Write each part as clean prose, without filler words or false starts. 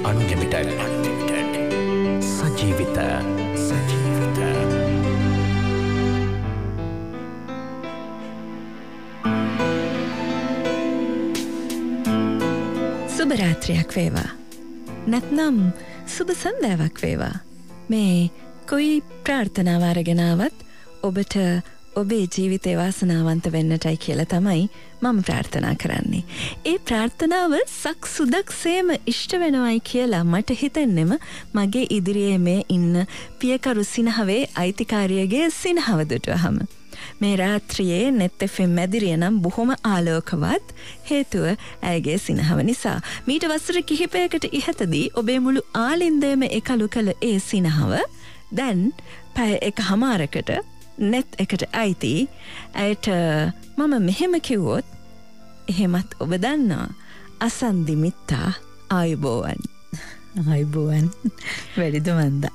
Unlimited. Sajivita. සුබ රාත්‍රියක් වේවා. නැත්නම් සුබ සන්ධ්‍යාවක් වේවා. මේ කොයි ප්‍රාර්ථනාව අරගෙන ආවත් ඔබට ඔබේ ජීවිතේ වාසනාවන්ත වෙන්නටයි කියලා තමයි මම ප්‍රාර්ථනා කරන්නේ. ඒ ප්‍රාර්ථනාව සක්සුදක්සේම ඉෂ්ට වෙනවයි කියලා මට හිතෙන්නෙම මගේ ඉදිරියේ මේ ඉන්න පියකරු සිනහවේ අයිතිකාරියගේ සිනහව දුටුවහම. මේ රාත්‍රියේ net FM මැදිරිය නම් බොහොම ආලෝකවත් හේතුව ඇයගේ සිනහව නිසා. මීට වසර කිහිපයකට ඉහතදී ඔබේ මුළු ආලින්දයම එකලු කළ ඒ සිනහව දැන් පැය එකහමාරකට net එකට අයිති. ඇයට මම මෙහෙම කිව්වොත් එහෙමත් ඔබ දන්නවා අසන්දි මිත්තා ආයුබෝවන්. ආයුබෝවන් වැඩිද මන්දා.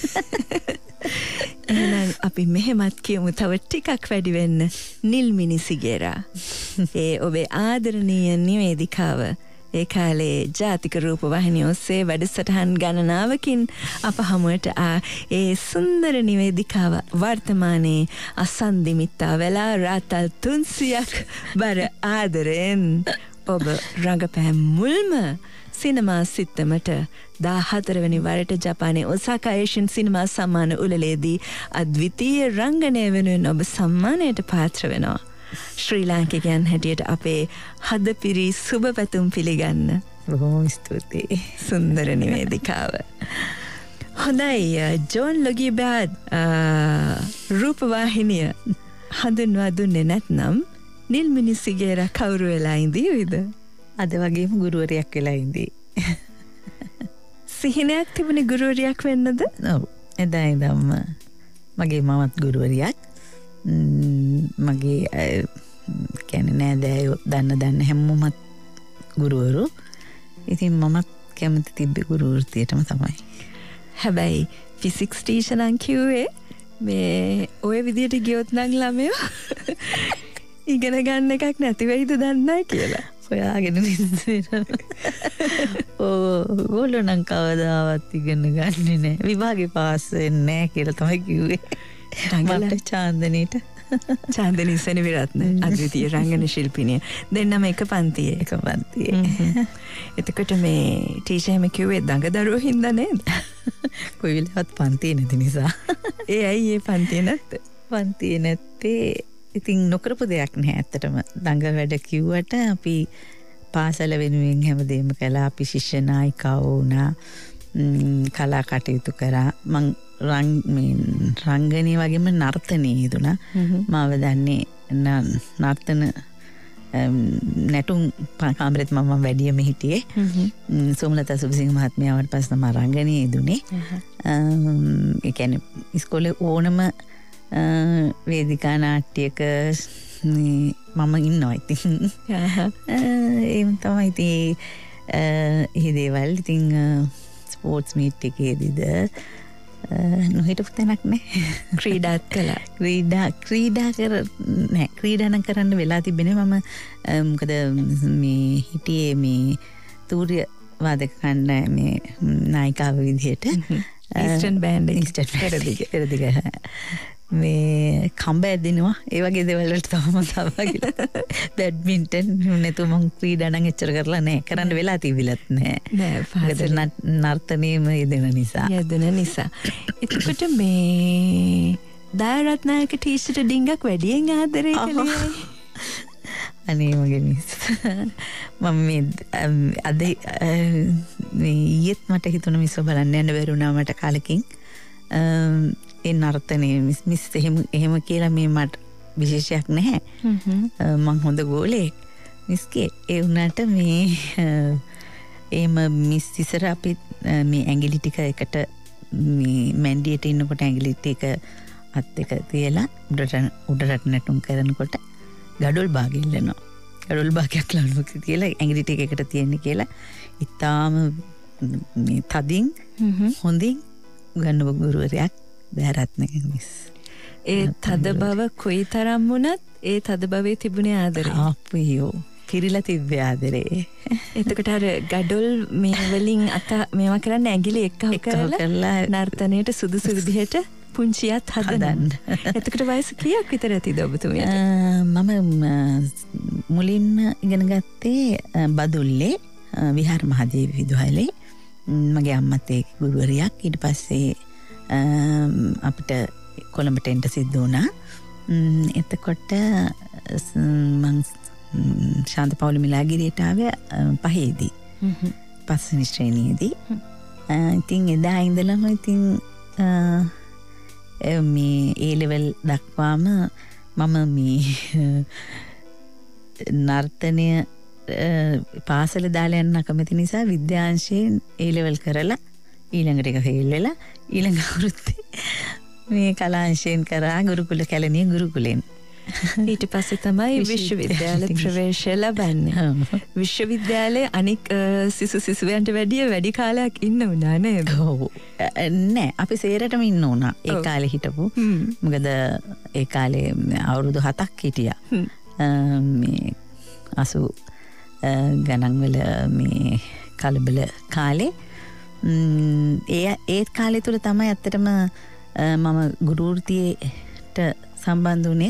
එහෙනම් අපි මෙහෙමත් කියමු තව ටිකක් වැඩි වෙන්න. නිල්මිනි සිගේරා. ඒ ඔබේ ආදරණීය නිවේදිකාව ඒ කාලේ ජාතික රූපවාහිනිය ඔස්සේ වැඩසටහන් ගණනාවකින් අප හමුවට ඒ සුන්දර නිවේදිකාව වර්තමානයේ අසන්දි මිත්තා වෙලා රාතල් 300ක් බර ආදරෙන් ඔබ රඟපෑ මුල්ම සිනමා සිත්තමට 14 වෙනි වරට ජපානයේ ඔසාකා ඒෂියන් සිනමා සම්මාන උළෙලේදී අද්විතීය රංගනය වෙනුවෙන් ඔබ සම්මානයට පාත්‍ර වෙනවා. ශ්‍රී ලාංකිකයන් හැටියට අපේ හදපිරි සුබ පැතුම් පිළිගන්න. බොහොම ස්තුතියි. සුන්දර නිවේදිකාව. හොඳයි ජෝන් ලොගිබාඩ් රූපවාහිනිය හඳුන්වා දුන්නේ නැත්නම් නිල්මිනි සිගේරා කවුරු වෙලා ඉඳීවිද? අද වගේම ගුරුවරයෙක් වෙලා ඉඳී. සිහිනයක් තිබුණේ ගුරුවරයෙක් වෙන්නද? ඔව්. එදා ඉඳන්ම මගේ මමත් ගුරුවරියක්. මගේ කියන්නේ නෑදෑයෝ දන්න හැමෝමත් ගුරුවරු. ඉතින් මමත් කැමති තිබ්බේ ගුරු වෘත්තියටම තමයි. හැබැයි ෆිසික්ස් ටීචර් නම් කිව්වේ මේ ඔය විදියට ගියොත් නම් ළමයෝ ඉගෙන ගන්න එකක් නැති වෙයිද දන්නේ කියලා. හොයාගෙන ඉඳලා ඕගොල්ලෝ නම් කවදාවත් ඉගෙන ගන්නේ නැහැ. විභාගේ පාස් වෙන්නේ නැහැ කියලා තමයි කිව්වේ. මට චාන්දනීට චාන්දනී සෙනවිරත්න අද්විතීය රංගන ශිල්පිනිය දෙන්නම එක පන්තියේ. එතකොට මේ ටීචර් එහෙම කිව්වේ දඟදරුවෝ හින්දා නේද? කොයි වෙලාවත් පන්තියේ නැති නිසා. ඒ ඇයි ඒ පන්තියේ නැත්තේ? පන්තියේ නැත්තේ ඉතින් නොකරපු දෙයක් නැහැ ඇත්තටම. දඟ වැඩ කිව්වට අපි පාසල වෙනුවෙන් හැමදේම කළා. අපි ශිෂ්‍ය නායිකාවෝ වුණා. කලා කටයුතු කරා. මං රංගනී වගේම නර්තනයේ යෙදුණා. මාව දන්නේ නර්තන නැටුම් කාමරෙත් මම වැඩියම හිටියේ. සෝමලතා සුබසිංහ මහත්මියවට පස්සේ තමයි රංගනයේ යෙදුනේ. ඒ කියන්නේ ඉස්කෝලේ ඕනම වේදිකා නාට්‍යයක මම ඉන්නවා ඉතින්. ඒම තමයි ඉතින් ඒ දේවල් ඉතින් ස්පෝර්ට්ස් මීට් එකේදීද නොහිටපු තැනක් නැහැ. ක්‍රීඩාත් කළා. ක්‍රීඩා නම් කරන්න වෙලා තිබෙනේ. මම මොකද මේ හිටියේ මේ තූර්ය වාදක කණ්ඩායමේ නායිකාව විදිහට. ඊස්ටර්න් බෑන්ඩ් පෙරදිග මේ කම්බ ඇදිනවා. ඒ වගේ දේවල් වලට තමයි සහභාගීලා. බැඩ්මින්ටන් නැතු මං ක්‍රීඩා නම් එච්චර කරලා නැහැ. කරන්න වෙලා තිබිලත් නැහැ. නර්තනයේම යෙදෙන නිසා. එතකොට මේ දායරත්නායක ටීචර්ට ඩිංගක් වැඩියෙන් ආදරේ කළේ. අනේ මගේ මිස්. මම මේ අද මේ ඊයේත් මට හිතුණ මිස්ව බලන්න යන්න බැරුණා මට කාලෙකින්. ඒ නර්තනයේ මිස් එහෙම කියලා මේ මට විශේෂයක් නැහැ. මං හොඳ ගෝලෙක් මිස්ගේ. ඒ වුණාට මේ එහෙම මිස් ඉස්සර අපි මේ ඇඟිලි ටික එකට මේ මැන්ඩියට ඉන්නකොට ඇඟිලි ටික අත් දෙක තියලා උඩරට නැටුම් කරනකොට ගඩොල් භාගය ඉල්ලනවා. ගඩොල් භාගයක් ලනුවක තියලා ඇඟිලි ටික එකට තියෙන්නේ කියලා ඉතාලම මේ තදින් හොඳින් උගන්වපු ගුරුවරයෙක් දයරත්නක මිස්. ඒ තද බව කොයි තරම් වුණත් ඒ තද බවේ තිබුණේ ආදරේ. අපියෝ පිරිලා තිබ්බේ ආදරේ. එතකොට අර ගඩොල් මේ වලින් අත මේවා කරන්න ඇඟිලි එක්කව කරලා නර්තනයට සුදුසු විදිහට පුංචියත් හදන්න. එතකොට වයස කීයක් විතර ඇතිද ඔබතුමියට? මම මුලින්ම ඉගෙන ගත්තේ බදුල්ලේ විහාර මහදේවි විදුහලේ. මගේ අම්මත් ඒ ගුරුවරියක්. ඊට පස්සේ අපිට කොළඹට එන්න සිද්ධ වුණා. එතකොට මං ශාන්ත පවුල මිලාගිරියට ආවේ 5ේදී. 5 වෙනි ශ්‍රේණියේදී. ඉතින් එදා ඉඳලම ඉතින් මේ A level දක්වාම මම මේ නර්තනය පාසල දාලා යන්න කැමති නිසා විද්‍යාංශයෙන් A level කරලා ඊළඟට එක ෆේල් වෙලා ඊළඟ අවුරුද්දේ මේ කලාංශයෙන් කරා ගුරුකුල කැලණිය ගුරුකුලෙන්. ඊට පස්සේ තමයි විශ්වවිද්‍යාල ප්‍රවේශය ලබන්නේ. විශ්වවිද්‍යාලයේ අනික් සිසුවන්ට වැඩි කාලයක් ඉන්න උනා නේද? ඔව්. නෑ අපි සේරටම ඉන්න උනා ඒ කාලේ හිටපු. මොකද ඒ කාලේ අවුරුදු 7ක් හිටියා. මේ 80 ගණන් වල මේ කලබල කාලේ ඒ කාලේ තුල තමයි ඇත්තටම මම ගුරු වෘත්තියට සම්බන්ධ වුණේ.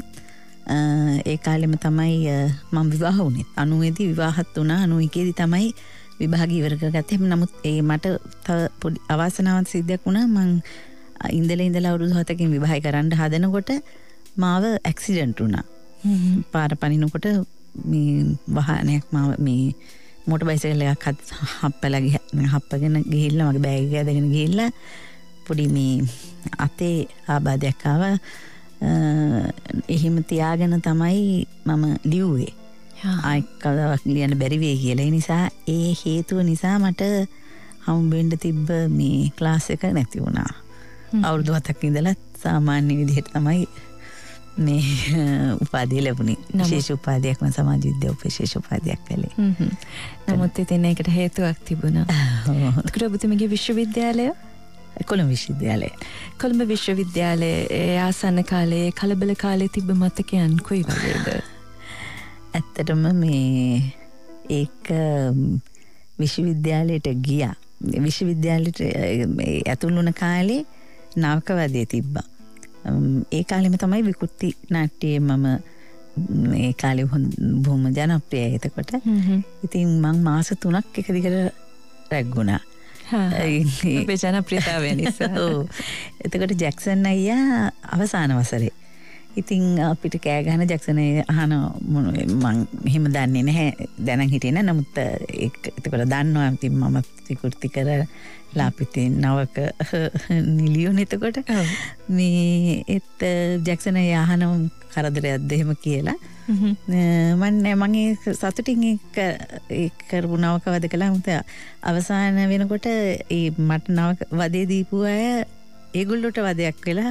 ඒ කාලෙම තමයි මම විවාහ වුණේ. 90දී විවාහත් වුණා. 91දී තමයි විභාගය ඉවර කරගත්තේ. නමුත් මට තව පොඩි අවාසනාවක් සිද්ධියක් වුණා. මං ඉඳලා අවුරුදු 7කින් විවාහය කරන්න හදනකොට මාව ඇක්සිඩන්ට් වුණා. පාර පනිනකොට මේ වාහනයක් මාව මේ මෝටර් බයිසිකල් එකක් හප්පගෙන ගිහිල්ලා මගේ බෑග් එක ඇදගෙන ගිහිල්ලා පොඩි මේ අතේ ආබාධයක් ආවා. එහෙම තියාගෙන තමයි මම ලිව්වේ. ආයි කවදාවත් ලියන්න බැරි වෙයි කියලා. ඒ නිසා ඒ හේතුව නිසා මට හම්බෙන්න තිබ්බ මේ ක්ලාස් එක නැති වුණා. අවුරුදු 7ක් ඉඳලා සාමාන්‍ය විදිහට තමයි මේ උපාධිය ලැබුණේ. විශේෂ උපාධියක් මම සමාජ විද්‍යා විශේෂ උපාධියක් කළේ. නමුත් ඉතින් ඒකට හේතුවක් තිබුණා. ඒකට ඔබතුමගේ විශ්වවිද්‍යාලය කොළඹ විශ්වවිද්‍යාලය. කොළඹ විශ්වවිද්‍යාලයේ ආසන්න කාලයේ කලබල කාලේ තිබ්බ මතකයන් කොයි වගේද? ඇත්තටම මේ ඒක විශ්වවිද්‍යාලයට ගියා. විශ්වවිද්‍යාලයට ඇතුළු වුණ කාලේ නාවකවාදයේ තිබ්බා. ඒ කාලෙම තමයි විකෘති නාට්‍යයේ මම ඒ කාලේ බොහොම ජනප්‍රියයි එතකොට. ඉතින් මං මාස 3ක් එක දිගට රැග්ගුණා. ඔබේ ජනප්‍රියතාවය නිසා. ඔව්. එතකොට ජැක්සන් අයියා අවසාන වසරේ. ඉතින් අපිට කෑ ගහන ජැක්සන් අහන මං එහෙම දන්නේ නැහැ. දැනන් හිටියේ නෑ. නමුත් එතකොට දන්නවා ඉතින් මම විකෘති කරලා අපිට නවක නිලියුන එතකොට මේ ජැක්සන් අයියා අහන කරදරයක්ද එහෙම කියලා. මම සතුටින් ඒක කරපු නවක වද කළා. මුත අවසාන වෙනකොට ඒ මට නවක වදේ දීපු අය ඒගොල්ලොට වදයක් වෙලා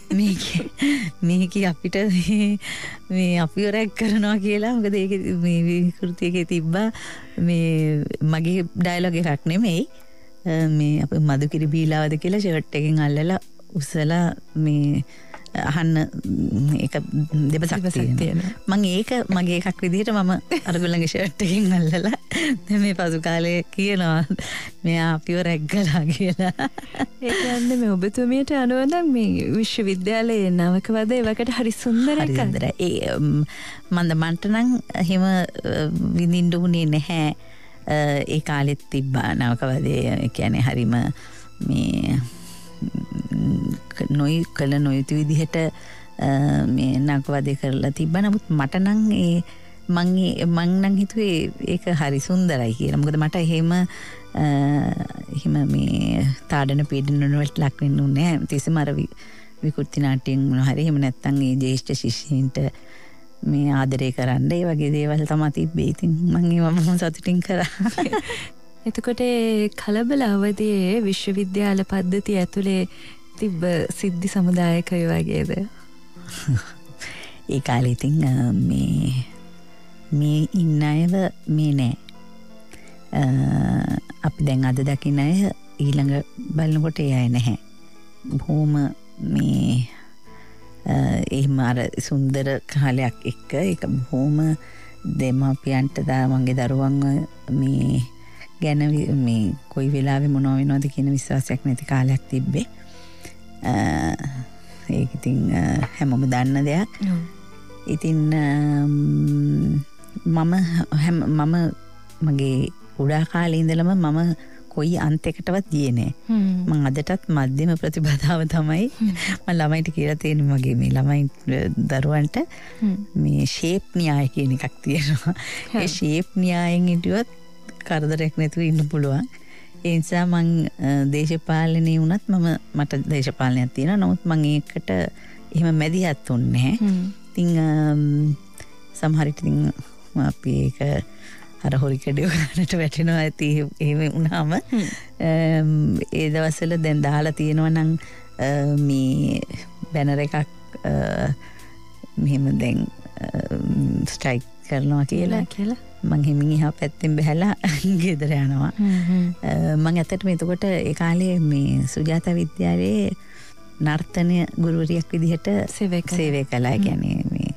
මේක අපිට මේ අපිව රැග් කරනවා කියලා. මොකද ඒක මේ විකෘතියකේ තිබ්බා මේ මගේ ඩයලොග් එකක් නෙමෙයි. මේ අපේ මදුකිරි බීලාවද කියලා ෂර්ට් එකෙන් අල්ලලා උස්සලා මේ අහන්න ඒක දෙපසක් තියෙනවා. මම ඒක මගේ එකක් විදිහට මම අරගොල්ලන්ගේ ෂර්ට් එකෙන් අල්ලලා දැන් මේ පසු කාලේ කියනවා මෙයා අපිව රැග්ගලා කියලා. ඒ කියන්නේ මේ ඔබතුමියට අනුව නම් මේ විශ්වවිද්‍යාලයේ නවක වදේ වකට හරි සුන්දර එකක්. මන්ට නම් එහෙම විඳින්න උනේ නැහැ. ඒ කාලෙත් තිබ්බා නවක වදේ. ඒ කියන්නේ හරිම මේ නොයුතු විදිහට මේ නවකවාදේ කරලා තිබ්බා. නමුත් මට නම් මං නම් හිතුවේ ඒක හරි සුන්දරයි කියලා. මොකද මට එහෙම මේ තාඩන පීඩන වලට ලක් වෙන්න උනේ නැහැ. තිස්සම අර විකෘති නාට්‍යයෙන් මොනවා හරි එහෙම නැත්නම් ඒ ජ්‍යෙෂ්ඨ ශිෂ්‍යයින්ට මේ ආදරය කරන්න ඒ වගේ දේවල් තමයි තිබ්බේ. ඉතින් මං ඒවම සතුටින් කරා. එතකොට කලබල අවදියේ විශ්වවිද්‍යාල පද්ධතිය ඇතුලේ තිබ්බ සිද්ධි සමුදායකය වගේද? ඒ කාලේ ඉතින් මේ ඉන්න අයව මේ නෑ. අපි දැන් අද දකින්න අය ඊළඟ බලනකොට ඒ අය නැහැ. බොහොම මේ එහෙම අර සුන්දර කාලයක් එක්ක ඒක බොහොම දෙමාපියන්ට මගේ දරුවන් මේ ගැන මේ කොයි වෙලාවෙ මොනවා වෙනවද කියන විශ්වාසයක් නැති කාලයක් තිබ්බේ. ඒක ඉතින් හැමෝම දන්න දෙයක්. ඉතින් මම මගේ කුඩා කාලේ ඉඳලම මම කොයි අන්තයකටවත් ගියේ නෑ. මම අදටත් මධ්‍යම ප්‍රතිපදාව තමයි මම ළමයිට කියලා තියෙන්නේ. මගේ මේ ළමයි දරුවන්ට මේ ෂේප් න්‍යාය කියන එකක් තියෙනවා. ඒ ෂේප් න්‍යායෙන් හිටියොත් කරදරයක් නැතුව ඉන්න පුළුවන්. ඒ නිසා මං දේශපාලනේ වුණත් මට දේශපාලනයක් තියෙනවා. නමුත් මං ඒකට එහෙම මැදිහත් වුණේ නැහැ. ඉතින් සමහර විට ඉතින් අපි ඒක අර හොරි කඩේ ගන්නට වැටෙනවා. ඇති එහෙම වුණාම ඒ දවස්වල දැන් දාලා තියෙනවා නම් මේ බැනර් එකක් මෙහෙම දැන් ස්ට්‍රයික් කරනවා කියලා මං හිමින් එහා පැත්තෙන් බහැලා ගෙදර යනවා. මං ඇත්තටම එතකොට ඒ කාලේ මේ සුජාතා විද්‍යාලයේ නර්තන ගුරුවරියක් විදිහට සේවය කළා. කියන්නේ මේ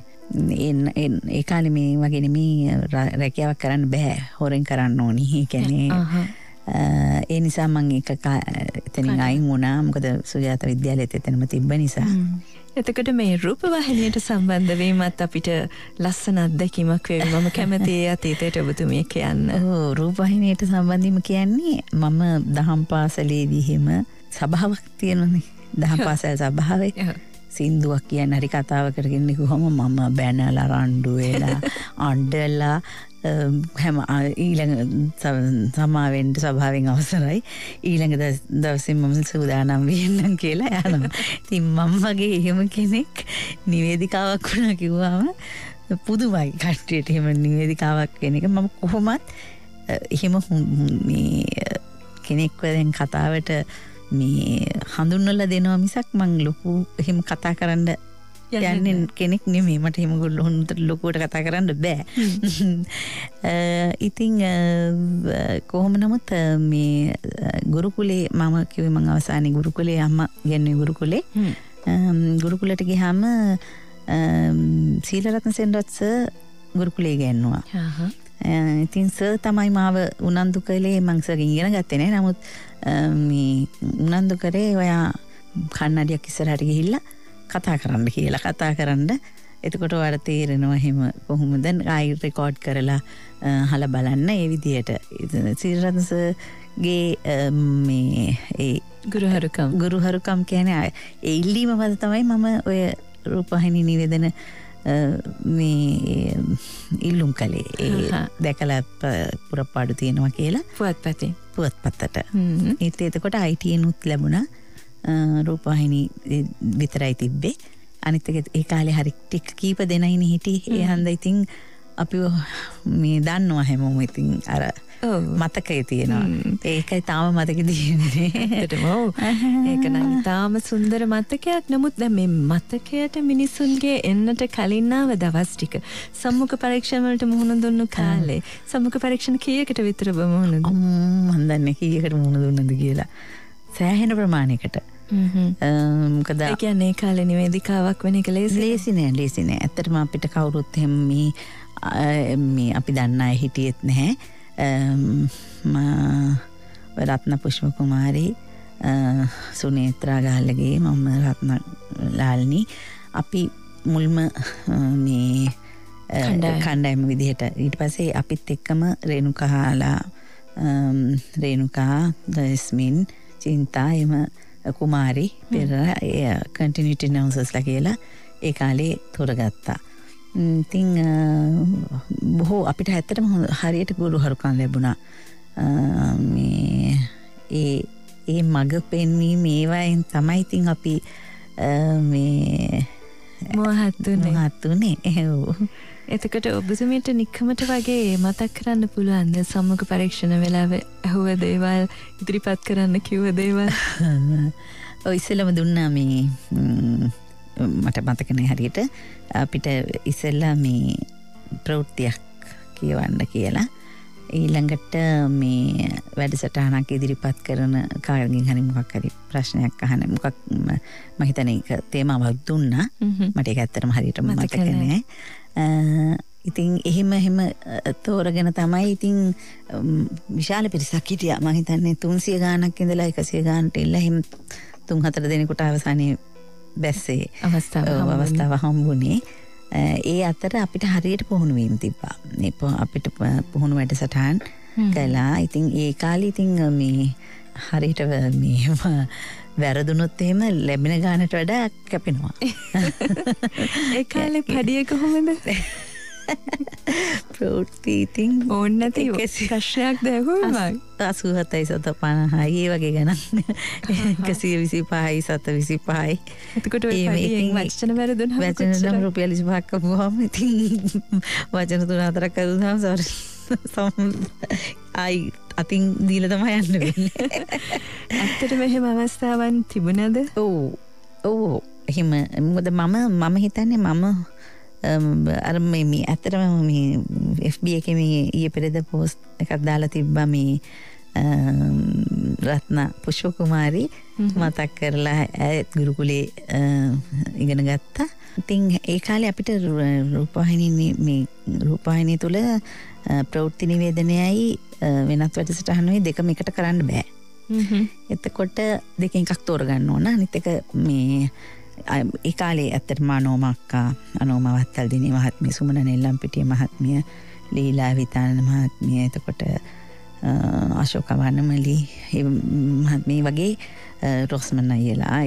ඒ කාලේ මේ වගේ නෙමේ රැකියාවක් කරන්න බෑ. හොරෙන් කරන්න ඕනි. ඒ කියන්නේ ඒ නිසා මං ඒක එතනින් අයින් වුණා. මොකද සුජාතා විද්‍යාලයේත් එතනම තිබ්බ නිසා. එතකොට මේ රූපවාහිනියට සම්බන්ධ වීමත් අපිට ලස්සන අත්දැකීමක් වේ. මම කැමතියි අතීතයට ඔබතුමිය කියන්න. ඔව් රූපවාහිනියට සම්බන්ධීම කියන්නේ මම දහම් පාසලේදී එහෙම සභාවක් තියෙනනේ. දහම් පාසල් සභාවේ සින්දුවක් කියන හරි කතාවකට ගෙන්නේ කොහොම මම බැනලා රණ්ඩු වෙලා අඬලා හැම ඊළඟ සමාවෙන්න සභාවෙන් අවසරයි ඊළඟ දවසේ මම සූදානම් වෙන්නම් කියලා යනවා. ඉතින් මම වගේ එහෙම කෙනෙක් නිවේදිකාවක් වුණා කිව්වම පුදුමයි කට්ටියට. එහෙම නිවේදිකාවක් වෙන එක මම කොහොමත් එහෙම මේ කෙනෙක්ව දැන් කතාවට මේ හඳුන්වලා දෙනවා මිසක් මං ලොකු එහෙම කතා කරන්න යන්නේ කෙනෙක් නෙමෙයි. මට එහෙම හොඳට ලොකුවට කතා කරන්න බෑ. ඉතින් කොහොම නමුත් මේ ගුරුකුලේ මම කිව්වේ මං අවසානයේ ගුරුකුලේ අම්මා කියන්නේ ගුරුකුලේ ගුරුකුලට ගියාම සීලරත්න සෙන්රත් සර් ගුරුකුලේ ගන්නවා. ඉතින් සර් තමයි මාව උනන්දු කළේ. මං සර්ගෙන් ඉගෙන ගත්තේ නෑ. නමුත් මේ උනන්දු කරේ ඔයා කන්නඩියක් ඉස්සරහට ගිහිල්ලා කතා කරන්න කියලා. කතා කරන්න. එතකොට ඔයාලට තේරෙනවා එහෙම කොහොමද ආයි රෙකෝඩ් කරලා අහලා බලන්න. ඒ විදිහට සීලරත්න සර්ගේ මේ ඒ ගුරුහරුකම් කියන්නේ ඒ ඉල්ලීම මත තමයි මම ඔය රූපවාහිනී නිවේදන මේ ඉල්ලුම් කළේ. ඒ දැකලා පුරපාඩු තියෙනවා කියලා පුවත්පතට. එතකොට ITනුත් ලැබුණා. රූපවාහිනී විතරයි තිබ්බේ. අනිත් එක ඒ කාලේ හරි ටික කීප දෙනයිනේ හිටියේ. ඒ හන්ද ඉතින් අපි මේ දන්නවා හැමෝම ඉතින් අර මතකයේ තියෙනවා. ඒකයි තාම මතකෙ තියෙන්නේ. ඇත්තටම ඔව්. ඒක නම් තාම සුන්දර මතකයක්. නමුත් දැන් මේ මතකයට මිනිසුන්ගේ එන්නට කලින් ආව දවස් ටික සම්මුඛ පරීක්ෂණ වලට මුහුණ දුන්නු කාලේ සම්මුඛ පරීක්ෂණ කීයකට විතර මුහුණ දුන්නා? මම දන්නේ කීයකට මුහුණ දුන්නද කියලා. සෑහෙන ප්‍රමාණයකට. මොකද ඒ කියන්නේ කාලේ නිවේදිකාවක් වෙන එක ලේසි නෑ. ඇත්තටම අපිට කවුරුත් එහෙම මේ අපි දන්න අය හිටියෙත් නැහැ. රත්න පුෂ්ප කුමාරී සුනේත්‍රා ගාල්ලගේ මම රත්න ලාල්නී අපි මුල්ම මේ කණ්ඩායම විදිහට ඊට පස්සේ අපිත් එක්කම රේණුකා දස්මින් චින්තා එම කුමාරි පෙර කන්ටිනියුටි ඇනවුන්සර්ස්ලා කියලා ඒ කාලේ තෝරගත්තා. ඉතින් බොහෝ අපිට ඇත්තටම හරියට ගුරුහරුකම් ලැබුණා. මේ ඒ මග පෙන්වීම ඒවායින් තමයි ඉතින් අපි මේ මොහත් උනේ. එතකොට ඔබතුමියට නික්කමට වගේ මතක් කරන්න පුළුවන්ද සම්මුඛ පරීක්ෂණ වෙලාවේ ඇහුව දේවල් ඉදිරිපත් කරන්න කිව්ව දේවල්? ඔය ඉස්සෙල්ලම දුන්නා මේ මට මතක නැහැ හරියට. අපිට ඉස්සෙල්ලා මේ ප්‍රවෘත්තියක් කියවන්න කියලා. ඊළඟට මේ වැඩසටහනක් ඉදිරිපත් කරන කාගෙන් හරි මොකක් හරි ප්‍රශ්නයක් අහන මොකක් මම හිතන්නේ ඒක තේමාවක් දුන්නා. මට ඒක ඇත්තටම හරියට මතක නැහැ. ඉතින් එහෙම තෝරගෙන තමයි ඉතින් විශාල පිරිසක් හිටියා. මම හිතන්නේ 300 ගාණක් ඉඳලා 100 ගාණට එල්ල එහෙම 3-4 දිනකට අවසානයේ බැස්සේ අවස්ථාව හම්බුනේ. ඒ අතර අපිට හරියට පුහුණු වීම තිබ්බා. අපිට පුහුණු වැඩසටහන් කළා. ඉතින් ඒ කාලේ ඉතින් මේ හරියට මේ වැරදුනොත් එහෙම ලැබෙන ගානට වඩා කැපෙනවා. ඒ කාලේ පඩිය කොහොමද? ප්‍රවෘත්ති ඉතින් ඕන නැති ප්‍රශ්නයක් දැහුවා මම 87.50 ඒ වගේ ගණන් 125යි 725යි. එතකොට ඔය පඩියෙන් වචන වැරදුනහම වචන රුපියල් 25ක් කපුවාම ඉතින් වචන 3-4ක් කරුවාම ආයි අතින් දීලා තමයි යන්න වෙන්නේ. ඇත්තටම එහෙම අවස්ථාවන් තිබුණාද? ඔව් එහෙම මොකද මම හිතන්නේ මම අර මේ ඇත්තටම මේ FB එකේ මේ ඊයේ පෙරේද පෝස්ට් එකක් දාලා තිබ්බා මේ රත්න පුෂ්ප කුමාරි මතක් කරලා ගුරුකුලේ ඉගෙන ගත්තා. ඉතින් ඒ කාලේ අපිට රූපවාහිනිය තුල ප්‍රවෘත්ති නිවේදනයයි වෙනත් වැඩසටහනුයි දෙකම එකට කරන්න බෑ. එතකොට දෙකෙන් එකක් තෝරගන්න ඕන. අනිත් එක මේ ඒ කාලේ ඇත්තටම අනෝමා වත්තල්දිනී මහත්මිය, සුමන නෙල්ලම්පිටිය මහත්මිය, ලීලා විතාන මහත්මිය, එතකොට අශෝක වනමලි මහත්මිය වගේ රොස්මන් අයියලා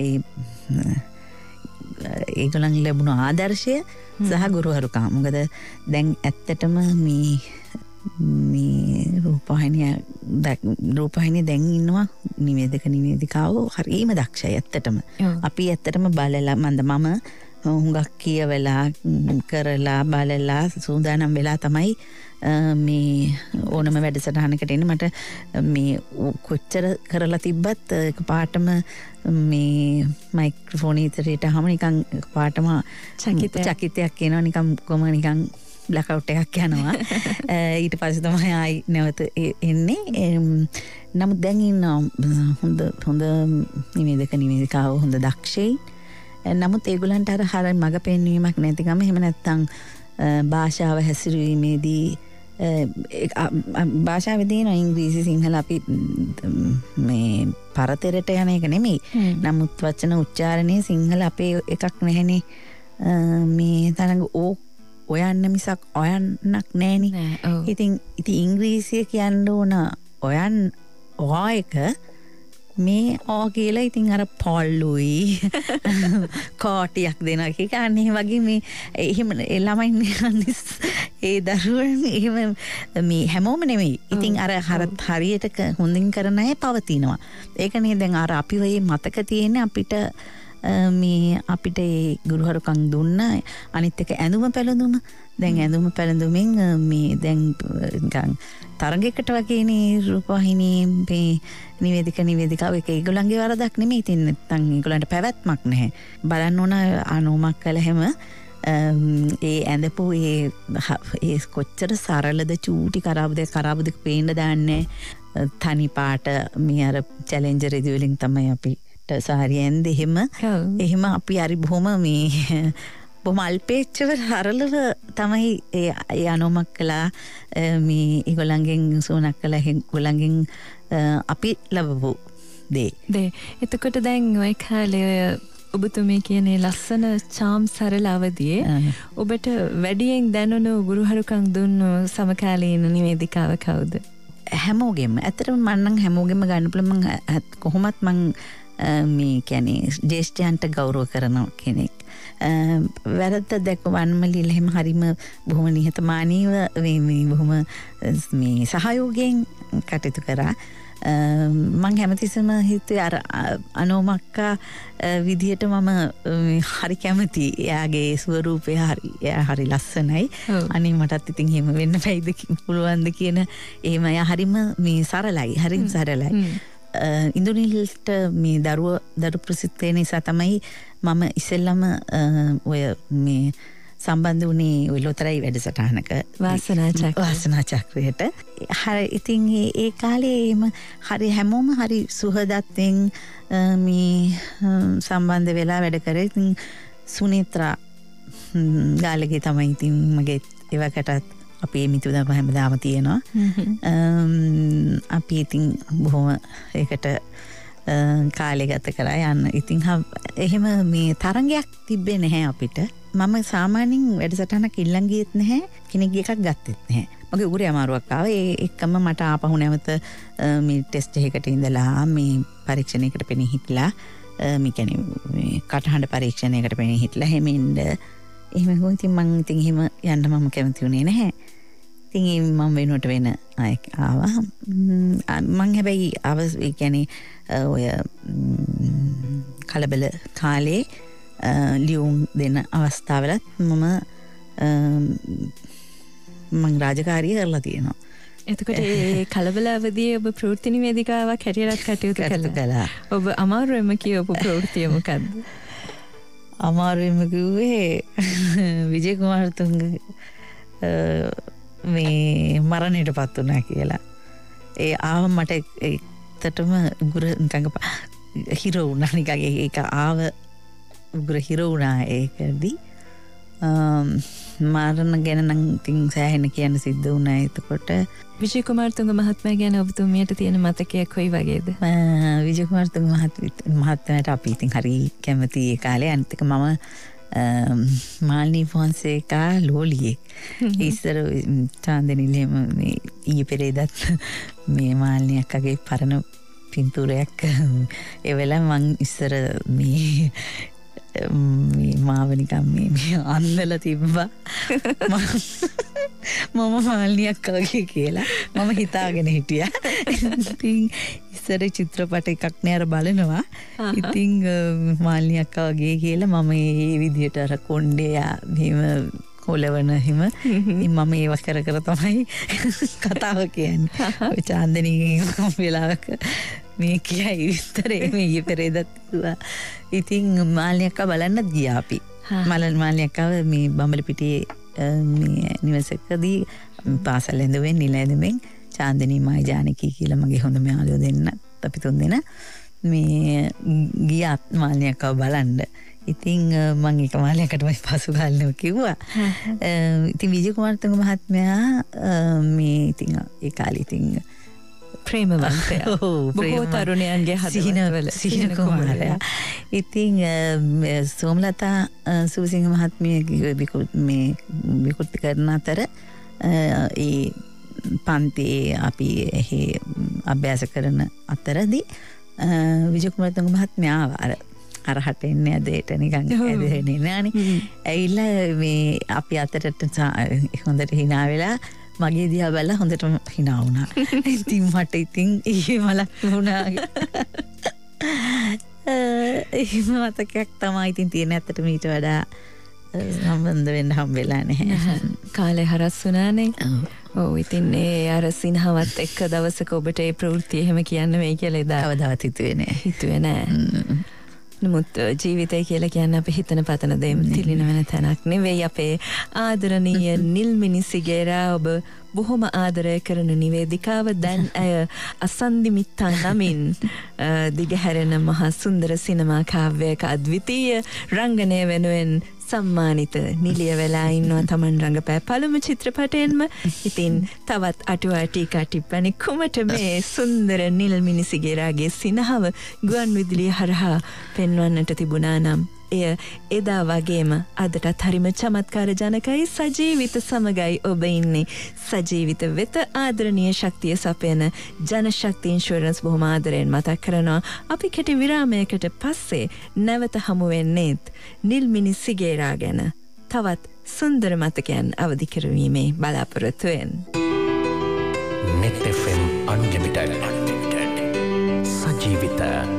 ඒගොල්ලන් ලැබුණු ආදර්ශය සහ ගුරුහරුකම්. මොකද දැන් ඇත්තටම මේ රූපවාහිනිය දැන් ඉන්නවා නිවේදිකාවෝ හරිම දක්ෂයි ඇත්තටම. අපි ඇත්තටම බලලා මම හුඟක් කියවලා කරලා බලලා සූදානම් වෙලා තමයි මේ ඕනම වැඩසටහනකට එන්නේ. මට මේ කොච්චර කරලා තිබ්බත් එකපාරටම මේ මයික්‍රොෆෝන් ඉදිරියට ආවම නිකන් එකපාරටම චකිතයක් එනවා. නිකන් කොහම නිකන් බ්ලැක්අවුට් එකක් යනවා. ඊට පස්සේ තමයි ආයි නැවත එන්නේ. නමුත් දැන් ඉන්න හොඳ නිවේදිකාවෝ හොඳ දක්ෂයි. නමුත් ඒගොල්ලන්ට අර මග පෙන්වීමක් නැතිකම, එහෙම නැත්නම් භාෂාව හැසිරීමේදී භාෂාවේදී ඉංග්‍රීසි සිංහල අපි මේ පරතරයට යන එක නෙමෙයි. නමුත් වචන උච්චාරණයේ සිංහල අපේ එකක් නැහැනේ. මේ තරඟ ඔයන්න මිසක් ඔයන්නක් නෑනේ. ඉතින් ඉංග්‍රීසිය කියන්න ඕන ඔයා එක මේ ඕ කියලා ඉතින් අර පොල්ලුයි කෝටියක් දෙනවා එක අන්නේ වගේ මේ එහෙම ළමයින් ඒ දරුවන් එහෙම මේ හැමෝම නෙමෙයි. ඉතින් අර හරියට හොඳින් කරන අය පවතිනවා. ඒකනේ දැන් අර අපි ඔය මතක තියෙන්නේ අපිට ඒ ගුරුහරුකම් දුන්න. අනිත් එක ඇඳුම පැළඳුම. දැන් ඇඳුම පැළඳුමින් මේ දැන් නිකන් තරඟයකට වගේනේ රූපවාහිනියේ මේ නිවේදිකාව එක ඒගොල්ලන්ගේ වරදක් නෙමෙයි. ඉතින් නැත්තම් ඒගොල්ලන්ට පැවැත්මක් නැහැ. බලන්න ඕන අනෝමක් කළ හැම ඒ ඇඳපු ඒ කොච්චර සරලද චූටි කරාබුදක පේන්න දාන්නේ. තනි පාට මේ අර චැලෙන්ජර් රෙදි වලින් තමයි අපි සාරිය ඇන්ද එහෙම අපි හරි බොහොම බොහොම අල්පේච්චව සරලව තමයි ඒ අනෝමක් කළා. මේ ඒගොල්ලන්ගෙන් සෝනක් කළා. ඒගොල්ලන්ගෙන් අපි ලැබපු දේ. එතකොට දැන් ඔය කාලේ ඔබතුමී කියන්නේ ලස්සන චාම් සරල අවදියේ ඔබට වැඩියෙන් දැනුණු ගුරුහරුකම් දුන්නු සමකාලීන නිවේදිකාව කවුද? හැමෝගෙම. ඇත්තටම මම නම් හැමෝගෙම ගන්න පුළුවන්. කොහොමත් මං මේ කියන්නේ ජේෂ්ඨයන්ට ගෞරව කරන කෙනෙක්. වැරද්ද දැක්වන්නම එහෙම හරිම බොහොම නිහතමානීව මේ බොහොම මේ සහයෝගයෙන් කටයුතු කරා. මම හැමතිස්සම හිතුවේ අර අනෝමක්කා විදියට මම හරි කැමති. එයාගේ ස්වරූපය හරි ලස්සනයි. අනේ මටත් ඉතින් එහෙම වෙන්න බැයිද පුළුවන්ද කියන එහෙම එයා හරිම මේ සරලයි. හරිම සරලයි. ඉන්දුනිල්ට මේ දරු ප්‍රසිද්ධ වෙන නිසා තමයි මම ඉස්සෙල්ලම ඔය මේ සම්බන්ධ වුණේ ඔය ලොතරැයි වැඩසටහනක වාසනා චක්‍රයට. හරි ඉතින් ඒ කාලේ හරි හැමෝම හරි සුහදත්වෙන් මේ සම්බන්ධ වෙලා වැඩ කරේ. ඉතින් සුනේත්‍රා ගාලගේ තමයි ඉතින් මගේ ඒවකටත් අපේ මිතුදම හැමදාම තියෙනවා. අපි ඉතින් බොහොම ඒකට කාලය ගත කරා යන්න. ඉතින් එහෙම මේ තරංගයක් තිබ්බේ නැහැ අපිට. මම සාමාන්‍යයෙන් වැඩසටහනක් ඉල්ලන් ගියෙත් නැහැ. කෙනෙක්ගේ එකක් ගත්තෙත් නැහැ. මගේ උගුරේ අමාරුවක් ආවා. ඒ එක්කම මට ආපහු නැවත මේ ටෙස්ට් එකකට ඉඳලා මේ පරීක්ෂණයකට පෙනී හිටලා මේ කියන්නේ මේ කටහඬ පරීක්ෂණයකට පෙනී හිටලා එහෙම ගොන් ඉතින් මං ඉතින් එහෙම යන්න මම කැමති වුණේ නැහැ. ඉතින් මම වෙනුවට වෙන අයෙක් ආවා. මං හැබැයි ඒ කියන්නේ ඔය කලබල කාලේ ලියුම් දෙන අවස්ථාවලත් මම රාජකාරිය කරලා තියෙනවා. එතකොට ඒ කලබල අවදියේ ඔබ ප්‍රවෘත්ති නිවේදිකාවක් හැටියට කටයුතු කළා. ඔබ අමාරුවෙන්ම කියවපු ප්‍රවෘත්තිය මොකද්ද? අමාරුවෙන්ම කිව්වේ විජේ කුමාරතුංග මේ මරණයටපත් වුණා කියලා. ඒ ආව මට ඇත්තටම උගුර නිකන් හිර වුණා නිකන් ඒක ආව උගුර හිර වුණා ඒකදී. මරණ ගැන නම් ඉතින් සෑහෙන කියන්න සිද්ධ වුණා. එතකොට විජේ කුමාරතුංග මහත්මයා ගැන ඔබතුමියට තියෙන මතකය කොයි වගේද? විජේ කුමාරතුංග මහත්මයාට අපි ඉතින් හරි කැමති ඒ කාලේ. අනිත් එක මම මාල්නී ෆොන්සේකා ලෝලියෙක්. ඉස්සර චාන්දනිලේම මේ ඊයේ පෙරේදත් මේ මාල්නී අක්කගේ පරණ පින්තූරයක් ඒ වෙලාව මං ඉස්සර මේ මාව නිකන් මේ අන්දලා තිබ්බා. මම මාල්නී අක්කගේ කියලා මම හිතාගෙන හිටියා. ඉතින් ඉස්සර චිත්‍රපට එකක් නෑ අර බලනවා. ඉතින් මාල්නී අක්කා වගේ කියලා මම මේ විදියට අර කොණ්ඩේ මෙහෙම කොලවන හිම මම ඒව කර තමයි කතාව කියන්නේ. ඔය චාන්දනීගේ වෙලාවක මේ කියයි විස්තරේ මේ ඊයේ පෙරේදත් කිව්වා. ඉතින් මාල්නී අක්කා බලන්නත් ගියා අපි. මාල්නී අක්කාව මේ බම්බලපිටියේ මේ නිවසකදී පාසල් ඇඳුමෙන් නිල ඇඳුමෙන් චාන්දනී මායි ජානකී කියලා මගේ හොඳම යාළුවෝ දෙන්න අපි තුන් දෙනා මේ ගියාත් මාල්නී අක්කාව බලන්න. ඉතින් මම ඒක මාල්නියකටම පසු ගාල්නව කිව්වා. ඉතින් විජේ කුමාරතුංග මහත්මයා මේ ඉතින් ඒ කාලේ ඉතින් ප්‍රේමවන්තයා. බොහෝ තරුණයන්ගේ හදවතවල සිහින කුමාරයා. ඉතින් සෝමලතා සුසිංහ මහත්මිය මේ විකෘති කරන අතර ඒ පන්තියේ අපි අභ්‍යාස කරන අතරදී විජේ කුමාරතුංග මහත්මයා අරහට එන්නේ අදේට නිකන් ඇදෙන්නේ නෑනේ. ඇවිල්ලා මේ අපි අතරට හොඳට hina වෙලා මගේ දිහා බලලා හොඳටම hina වුණා. ඉතින් මට ඉතින් ඊයේ මලක් වුණා. එහෙම මතකයක් තමයි ඉතින් තියෙන. ඇත්තටම ඊට වඩා සම්බන්ධ වෙන්න හම්බෙලා නැහැ. කාලේ හරස් වුණානේ. ඔව් ඉතින් ඒ අර සිනහවත් එක්ක දවසක ඔබට ඒ ප්‍රවෘත්ති එහෙම කියන්න වෙයි කියලා එදා කවදාවත් හිතුවේ නෑ. නමුත් ජීවිතය කියලා කියන්නේ අපි හිතන පතන දේ තිලින වෙන තැනක් නෙවෙයි. අපේ ආදරණීය නිල්මිනි සිගේරා ඔබ බොහොම ආදරය කරන නිවේදිකාව දැන් ඇය අසන්දිමිත්තා නමින් දිගහැරෙන මහා සුන්දර සිනමා කාව්‍යයක අද්විතීය රංගනය වෙනුවෙන් සම්මානිත නිලිය වෙලා ඉන්නවා තමන් රංගපෑ පළමු චිත්‍රපටයෙන්ම. ඉතින් තවත් අටුවා ටීකා ටිප්පණි කුමට මේ සුන්දර නිල්මිනි සිගේරාගේ සිනහව ගුවන් විදුලිය හරහා පෙන්වන්නට තිබුණා නම් එය එදා වගේම අදටත් හරිම චමත්කාර ජනකයි. සජීවිත සමගයි ඔබ ඉන්නේ. සජීවිත වෙත ආදරණීය ශක්තිය සපයන ජනශක්ති ඉන්ෂුරන්ස් බොහොම ආදරයෙන් මතක් කරනවා. අපි කෙටි විරාමයකට පස්සේ නැවත හමු වෙන්නේත් නිල්මිනි සිගේරා ගැන තවත් සුන්දර මතකයන් අවදි කරවීමේ බලාපොරොත්තුවෙන්. Net FM Unlimited. සජීවිත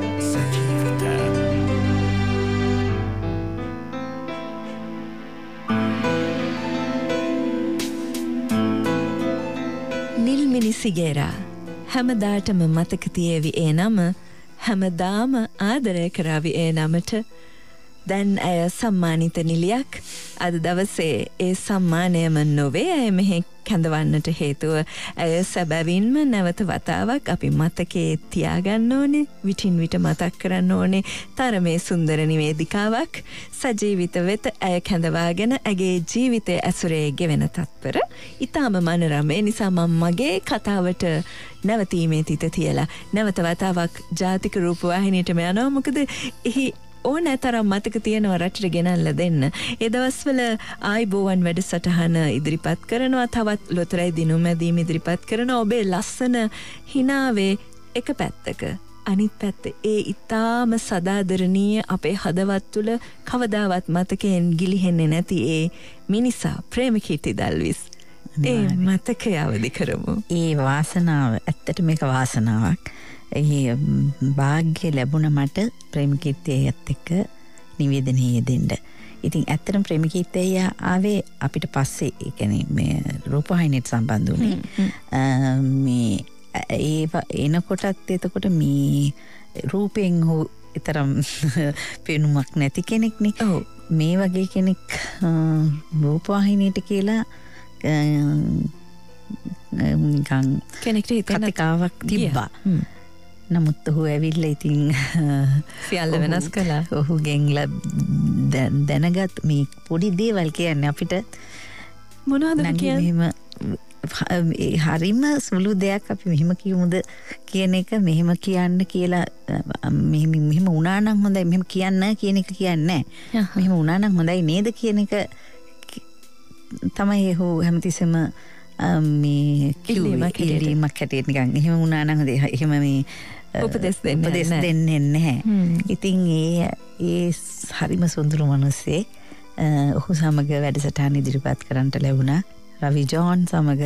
නිල්මිනි සිගේරා හැමදාටම මතක තියේවි ඒ නම. හැමදාම ආදරය කරાવી ඒ නමට. දැන් ඇය සම්මානිත නිලියක්. අද දවසේ ඒ සම්මානයම නොවේ ඇය මෙහි කැඳවන්නට හේතුව ඇය සැබැවින්ම නැවත වතාවක් අපි මතකයේ තියාගන්න ඕනේ, විටින් විට මතක් කරන්න ඕනේ තරමේ සුන්දර නිවේදිකාවක් සජීවිත වෙත ඇය කැඳවාගෙන ඇගේ ජීවිතය ඇසුරේ ගෙවෙන තත්පර ඉතාම මනරම. ඒ නිසා මම මගේ කතාවට නැවතීමේ තිත තියලා නැවත වතාවක් ජාතික රූපවාහිනියටම යනවා. මොකද එහි ඕනෑ තරම් මතක තියෙනවා රටට ගෙනල්ලා දෙන්න. ඒ දවස්වල ආයිබෝවන් වැඩසටහන ඉදිරිපත් කරනවා, තවත් ලොතරැයි දිනුම් ඇදීම ඉදිරිපත් කරනවා. ඔබේ ලස්සන හිනාවේ එක පැත්තක, අනිත් පැත්ත ඒ ඉතාම සදාදරණීය අපේ හදවත් තුළ කවදාවත් මතකයෙන් ගිලිහෙන්නේ නැති ඒ මිනිසා ප්‍රේමකීර්ති දල්විස්. ඒ මතකය අවදි කරමු. ඒ වාසනාව ඇත්තට මේක වාසනාවක්. ඒ භාග්‍ය ලැබුණ මට ප්‍රේමකීර්තියත් එක්ක නිවේදනයේ දෙන්න. ඉතින් ඇත්තටම ප්‍රේමකීර්තිය ආවේ අපිට පස්සේ, ඒ කියන්නේ මේ රූපවාහිනියට සම්බන්ධ වුණේ. මේ එනකොටත් එතකොට මේ රූපෙන් හෝ තරම් පෙනුමක් නැති කෙනෙක්නේ. මේ වගේ කෙනෙක් රූපවාහිනියට කියලා නිකන් කෙනෙක්ට හිතෙන කතිකාවක් තිබ්බා. නමුත් ඔහු ඇවිල්ලා ඉතින් සියල්ල වෙනස් කළා. ඔහුගෙන් දැනගත් මේ පොඩි දේවල් කියන්නේ අපිට මොනවද කියන්නේ? හරිම සුළු දෙයක් අපි මෙහෙම කියමුද කියන එක මෙහෙම කියන්න කියලා මෙහෙම වුණා නම් හොඳයි, මෙහෙම කියන්න කියන එක කියන්නේ නැහැ. මෙහෙම වුණා නම් හොඳයි නේද කියන එක තමයි ඔහු හැමතිස්සෙම මේ ඉල්ලීමක් හැටියට නිකන් එහෙම වුණා නම් හොඳයි, එහෙම මේ උපදෙස් දෙන්නේ නැහැ. ඉතින් ඒ හරිම සුන්දර මිනිස්සේ ඔහු සමග වැඩසටහන ඉදිරිපත් කරන්නට ලැබුණා. රවි ජෝන් සමග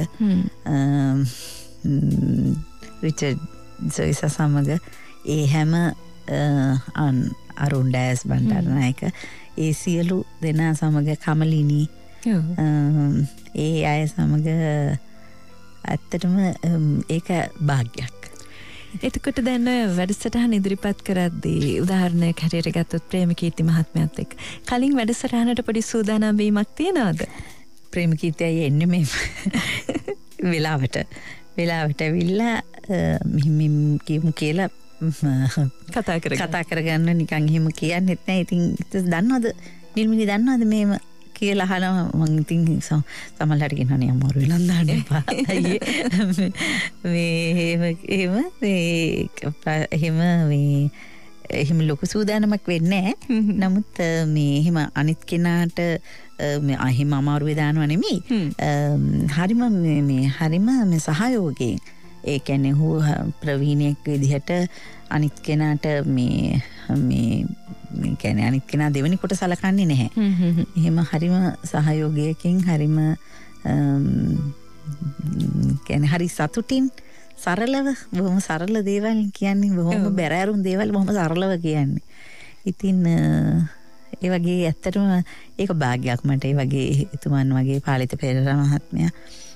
රිචඩ් සොයිස සමග ඒ හැම අරුන් ඩෑස් බණ්ඩාරනායක ඒ සියලු දෙනා සමග කමලිනී ඒ අය සමග ඇත්තටම ඒක භාග්යක්. එතකොට දැන් ඔය වැඩසටහන ඉදිරිපත් කරද්දී උදාහරණයක් හැටියට ගත්තොත් ප්‍රේමකීර්ති මහත්මයාත් එක්ක කලින් වැඩසටහනට පොඩි සූදානම් වීමක් තියනවද? ප්‍රේමකීර්තිය එන්නේ මේ වෙලාවට ඇවිල්ලා මෙහෙම කියමු කියලා කතා කරගන්න නිකන් එහෙම කියන්නෙත් නැහැ. ඉතින් දන්නවද නිල්මිනි, දන්නවද මේම කියලා අහනවා. මම ඉතින් සමහරවිට කියනනේ අමාරු වෙනන් දාන්න එපා. එහෙම ලොකු සූදානමක් වෙන්නේ නැහැ. නමුත් මේ එහෙම අනිත් කෙනාට එහෙම අමාරු දානව නෙමෙයි. හරිම මේ සහයෝගයෙන්, ඒ කියන්නේ හු ප්‍රවීණයෙක් විදිහට අනිත් කෙනාට මේ කියන්නේ අනිත් කෙනා දෙවෙනි කොට සලකන්නේ නැහැ. එහෙම හරිම සහයෝගයකින්, හරිම කියන්නේ හරි සතුටින් සරලව, බොහොම සරල දේවල් කියන්නේ, බොහොම බැරෑරුම් දේවල් බොහොම සරලව කියන්නේ. ඉතින් ඒ වගේ ඇත්තටම ඒක භාග්යක් මට. ඒ වගේ එතුමන් වගේ පාලිත පෙරේරා මහත්මයා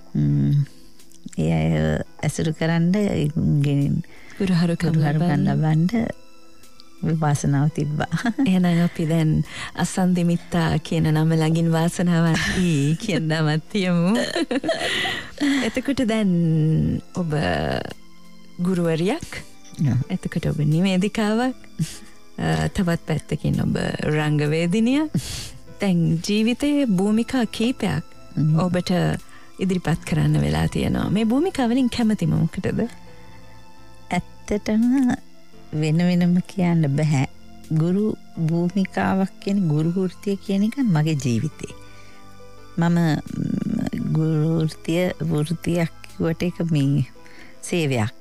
ඒ අය ඇසුරු කරන්න ගුරුහරුකම් ලබන්න වාසනාව තිබ්බා. එහෙනම් අපි දැන් අසන්දිමිත්තා කියන නම ළඟින් වාසනාවක් කියන නමත් තියමු. එතකොට දැන් ඔබ ගුරුවරියක්, එතකොට ඔබ නිවේදිකාවක්, තවත් පැත්තකින් ඔබ රංගවේදිනිය. දැන් ජීවිතයේ භූමිකා කීපයක් ඔබට ඉදිරිපත් කරන්න වෙලා තියෙනවා. මේ භූමිකාවලින් කැමතිම මොකටද? ඇත්තටම වෙනම කියන්න බෑ. ගුරු භූමිකාවක් කියන්නේ, ගුරු වෘත්තිය කියන එක මගේ ජීවිතේ. මම ගුරු වෘත්තියක් කිව්වට ඒක මේ සේවයක්.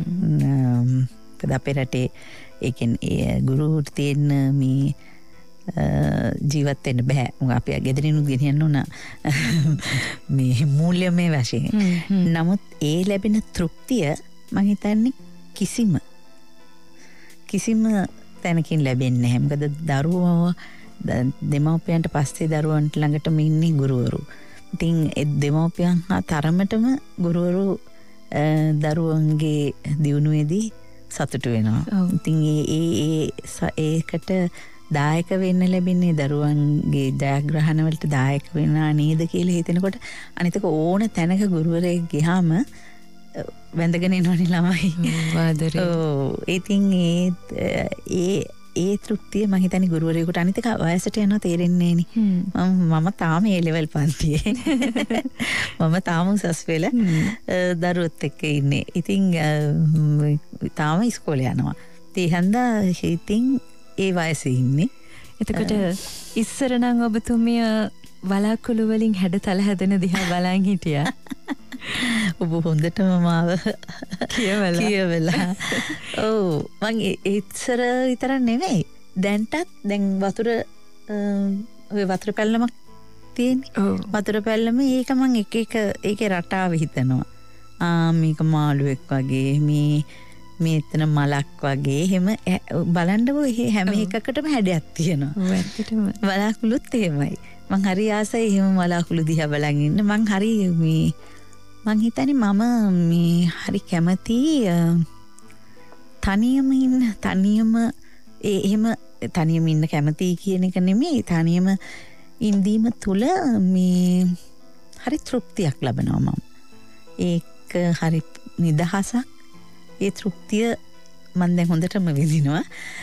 අපේ රටේ ඒ කියන්නේ ගුරු වෘත්තියෙන් මේ ජීවත් වෙන්න බෑ. අපි ගෙදරිනුත් ගෙනියන්න ඕන මේ මූල්‍යමය වශයෙන්. නමුත් ඒ ලැබෙන තෘප්තිය මම හිතන්නේ කිසිම තැනකින් ලැබෙන්නේ නැහැ. මොකද දරුවෝ දෙමව්පියන්ට පස්සේ දරුවන්ට ළඟටම ඉන්නේ ගුරුවරු. ඉතින් ඒ දෙමව්පියන් හා තරමටම ගුරුවරු දරුවන්ගේ දියුණුවේදී සතුටු වෙනවා. ඉතින් ඒකට දායක වෙන්න ලැබෙන්නේ දරුවන්ගේ ජයග්‍රහණ වලට දායක වෙනා නේද කියලා හිතෙනකොට අනිතක ඕන තැනක ගුරුවරයෙක් ගියාම වැඳගෙන එනවනේ ළමයි. ආදරේ. ඉතින් ඒ තෘප්තිය මම හිතන්නේ ගුරුවරයෙකුට අනිතක වයසට යනවා තේරෙන්නේ නෑනේ. මම තාම ඒ ලෙවල් පන්තියේ. මම තාම උසස් වෙල දරුවොත් එක්ක ඉන්නේ. ඉතින් තාම ඉස්කෝලේ යනවා. ඒ හන්දා ඉතින් ඒ වයසේ ඉන්නේ. එතකොට ඉස්සර නම් ඔබතුමිය වලාකුළු වලින් හැඩතල හැදෙන දිහා බලන් හිටියා. ඔබ හොඳටම මාව කියවලා. ඔව් මං ඉස්සර විතර නෙවෙයි. දැන්ටත් දැන් වතුර පැල්ලමක් තියෙන්නේ. වතුර පැල්ලම ඒක මං එක ඒකේ රටාව හිතනවා. මේක මාළුවෙක් වගේ මේ එතන මලක් වගේ එහෙම බලන්නකො හැම එකකටම හැඩයක් තියෙනවා. ඇත්තටම වලාකුළුත් එහෙමයි. මං හරි ආසයි එහෙම වලාකුළු දිහා බලන් ඉන්න. මං හරි මං හිතන්නේ මම හරි කැමති තනියම ඉන්න කැමති කියන එක නෙමෙයි තනියම ඉඳීම තුල හරි තෘප්තියක් ලබනවා මම. ඒක හරි නිදහසක්. ඒ තෘප්තිය මම දැන් හොඳටම විඳිනවා.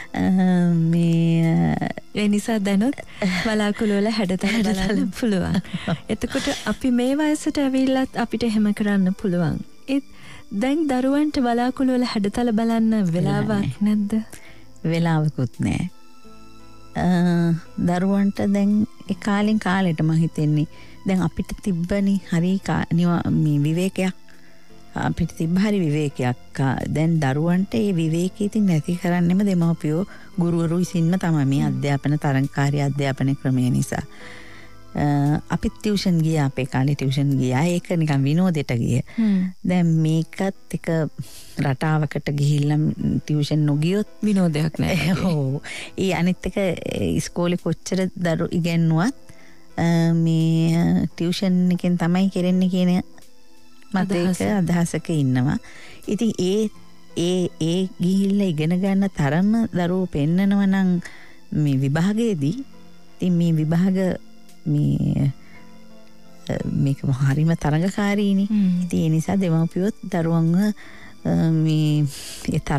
ඒ නිසා දැනුත් වලාකුළු වල හැඩතල බලන්න පුළුවන්. එතකොට අපි මේ වයසට ඇවිල්ලත් අපිට එහෙම කරන්න පුළුවන්. දැන් දරුවන්ට වලාකුළු වල හැඩතල බලන්න වෙලාවක් නැද්ද? වෙලාවකුත් නැහැ. දරුවන්ට දැන් ඒ කාලෙන් කාලෙට මම හිතන්නේ දැන් අපිට තිබ්බනේ හරි මේ විවේකයක්. අපිට තිබ්බ හරි විවේකයක්. දැන් දරුවන්ට ඒ විවේකී ඉතින් නැති කරන්නෙම දෙමව්පියෝ ගුරුවරු විසින්ම තමයි මේ අධ්‍යාපන තරංකාරී අධ්‍යාපන ක්‍රමය නිසා. අපි ටියුෂන් ගියා අපේ කාලේ ටියුෂන් ගියා. ඒක නිකන් විනෝදෙට ගිය. දැන් මේකත් එක රටාවකට ගිහිල්ලා ටියුෂන් නොගියොත් විනෝදයක් නෑ. ඔව්. ඒ අනිත් එක ඉස්කෝලේ කොච්චර දරු ඉගෙනුවත් මේ ටියුෂන් එකෙන් තමයි කරන්නේ කියන මතයක අදහසක ඉන්නවා. ඉතින් ඒ ගිහිල්ලා ඉගෙන ගන්න තරම දරුවෝ පෙන්නනවා නම් මේ විභාගයේදී ඉතින් මේ විභාග මේක හරිම තරඟකාරීනේ. ඉතින් ඒ නිසා දෙමව්පියොත් දරුවන්ව ඒ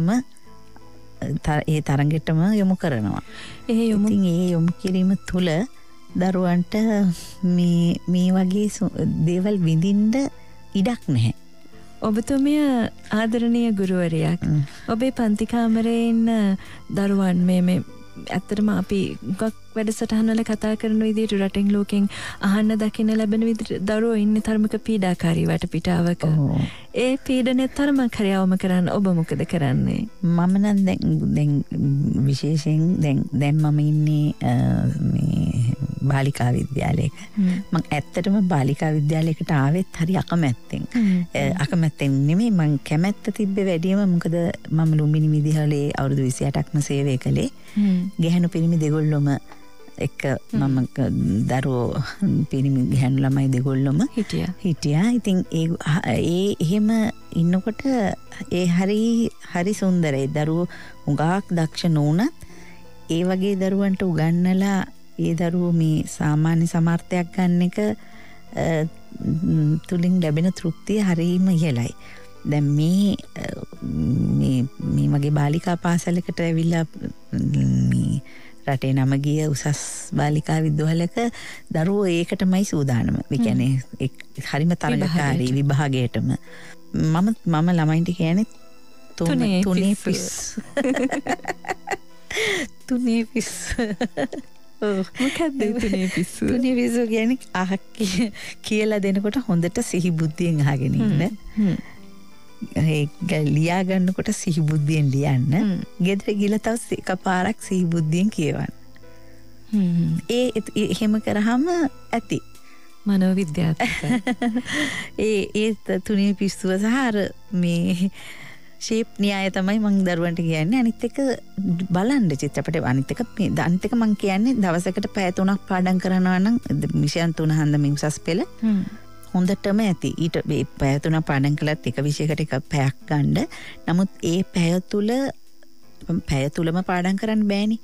තරඟෙටම යොමු කරනවා. ඉතින් ඒ යොමු කිරීම තුළ දරුවන්ට මේ වගේ දේවල් විඳින්න ඉඩක් නැහැ. ඔබතුමිය ආදරණීය ගුරුවරියක්. ඔබේ පන්ති කාමරේ ඉන්න දරුවන් මේ ඇත්තටම අපි ගොක් වැඩසටහන් වල කතා කරන විදිහට රටෙන් ලෝකෙන් අහන්න දකින්න ලැබෙන විදිහට දරුවෝ ඉන්නේ තරමක පීඩාකාරී වටපිටාවක. ඒ පීඩනයේ තරමක් හරි අවම කරන්න ඔබ මොකද කරන්නේ? මම නම් දැන් විශේෂයෙන් දැන් මම ඉන්නේ මේ බාලිකා විද්‍යාලයක. මම ඇත්තටම බාලිකා විද්‍යාලයකට ආවෙත් හරි අකමැත්තෙන්. අකමැත්තෙන් නෙමෙයි මම කැමැත්ත තිබ්බේ වැඩිම මොකද මම ලුම්බිනි විද්‍යාලයේ අවුරුදු 28ක්ම සේවය කළේ. ගැහැණු පිරිමි දෙගොල්ලොම එක්ක මම දරුවෝ පිරිමි ගැහැණු ළමයි දෙගොල්ලොම හිටියා. ඉතින් ඒ එහෙම ඉන්නකොට ඒ හරි සුන්දරයි. දරුවෝ උගාක් දක්ෂ නොවුනත් ඒ වගේ දරුවන්ට උගන්නලා ඒ දරුවෝ මේ සාමාන්‍ය සමර්ථයක් ගන්න එක තුලින් ලැබෙන තෘප්තිය හරිම ඉහළයි. දැන් මේ වගේ බාලිකා පාසලකට ඇවිල්ලා මේ රටේ නම ගිය උසස් බාලිකා විද්‍යාලයක දරුවෝ ඒකටමයි සූදානම. ඒ කියන්නේ හරිම තරඟකාරී විභාගයටම. මම ළමයින්ට කියන්නේ තුනේ පිස්. තුනේ පිස්. මොකක්ද තුනේ පිස්සු? තුනේ පිස්සු කියන්නේ කියලා දෙනකොට හොඳට සිහි බුද්ධියෙන් අහගෙන ඉන්න. ලියා ගන්නකොට සිහි බුද්ධියෙන් ලියන්න. ගෙදර ගිහලා තව එකපාරක් සිහි බුද්ධියෙන් කියවන්න. එහෙම කරාම ඇති. මනෝවිද්‍යාත්මක. ඒ තුනේ පිස්සුව සහ මේ ෂේප් න්‍යාය තමයි මම දරුවන්ට කියන්නේ. අනිත් එක බලන්න චිත්‍රපටේ අනිත් එක මම කියන්නේ දවසකට පැය 3ක් පාඩම් කරනවා නම් විෂයන් 3 හන්දමින් උසස් පෙළ හොඳටම ඇති. ඊට මේ පැය 3 පාඩම් කළත් එක විෂයකට එක පැයක් ගන්න. නමුත් ඒ පැය තුලම පාඩම් කරන්න බෑනේ.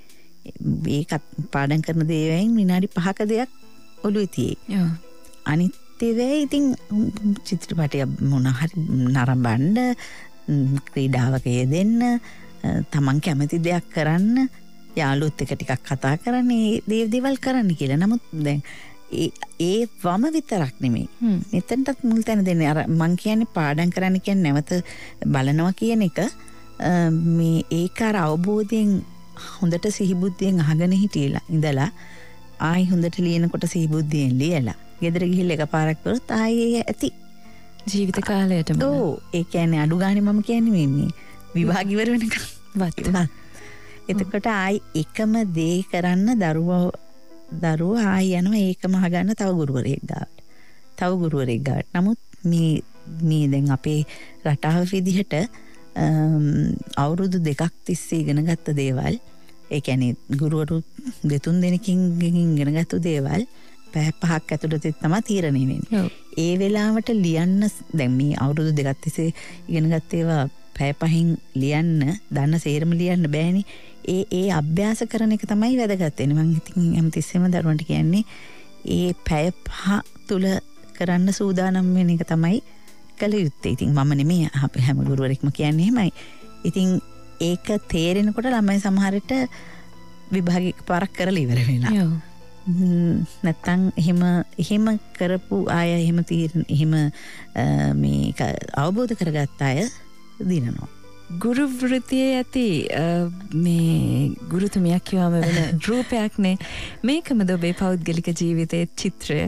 ඒකත් පාඩම් කරන දේවයෙන් විනාඩි 5ක දෙයක් ඔළුවේ තියෙයි. අනිත් ඒවා ඉතින් චිත්‍රපටයක් මොන හරි නරඹන්න ක්‍රීඩාවක යෙදෙන්න තමන් කැමති දෙයක් කරන්න යාළුවොත් එක්ක ටිකක් කතා කරන්න දේවල් කරන්න කියලා. නමුත් දැන් ඒ වම විතරක් නෙමෙයි. මෙතනටත් මුල් තැන දෙන්නේ අර මං කියන්නේ පාඩම් කරන්න කියන්නේ නැවත බලනවා කියන එක මේ ඒක අර අවබෝධයෙන් හොඳට සිහිබුද්ධියෙන් අහගෙන හිටියලා ඉඳලා ආයි හොඳට ලියනකොට සිහිබුද්ධියෙන් ලියලා ගෙදර ගිහිල්ලා එකපාරක් කරොත් ආයේ ඇති ජීවිත කාලයටම. ඔව් ඒ කියන්නේ අඩු ගානේ මම කියන්නේ මේ විභාග ඉවර වෙනකන් වත්. එතකොට ආයි එකම දේ කරන්න දරුවෝ ආයි යනවා ඒකම අහගන්න තව ගුරුවරයෙක් ගාවට. නමුත් මේ දැන් අපේ රටාව විදිහට අවුරුදු 2ක් තිස්සේ ඉගෙන ගත්ත දේවල්, ඒ කියන්නේ ගුරුවරු 2-3 දෙනෙකින් ඉගෙන ගත්ත දේවල් පැය 5ක් ඇතුළත තමයි තීරණය වෙන්නේ. ඒ වෙලාවට ලියන්න දැන් මේ අවුරුදු 2ක් තිස්සේ ඉගෙන ගත්ත ඒවා පැය 5න් ලියන්න දන්න සේරම ලියන්න බෑනේ. ඒ අභ්‍යාස කරන එක තමයි වැදගත් වෙන්නේ. මම ඉතින් හැමතිස්සෙම දරුවන්ට කියන්නේ ඒ පැය 5 තුල කරන්න සූදානම් වෙන එක තමයි කළ යුත්තේ. ඉතින් මම නෙමෙයි හැම ගුරුවරෙක්ම කියන්නේ එහෙමයි. ඉතින් ඒක තේරෙනකොට ළමයි සමහරට විභාගික පාරක් කරලා ඉවර වෙලා. නැත්තම් එහෙම කරපු අය එහෙම මේක අවබෝධ කරගත්ත අය දිනනවා. ගුරු වෘත්තියේ ඇති මේ ගුරුතුමියක් කියවම වෙන රූපයක්නේ. මේකමද ඔබේ පෞද්ගලික ජීවිතයේ චිත්‍රය?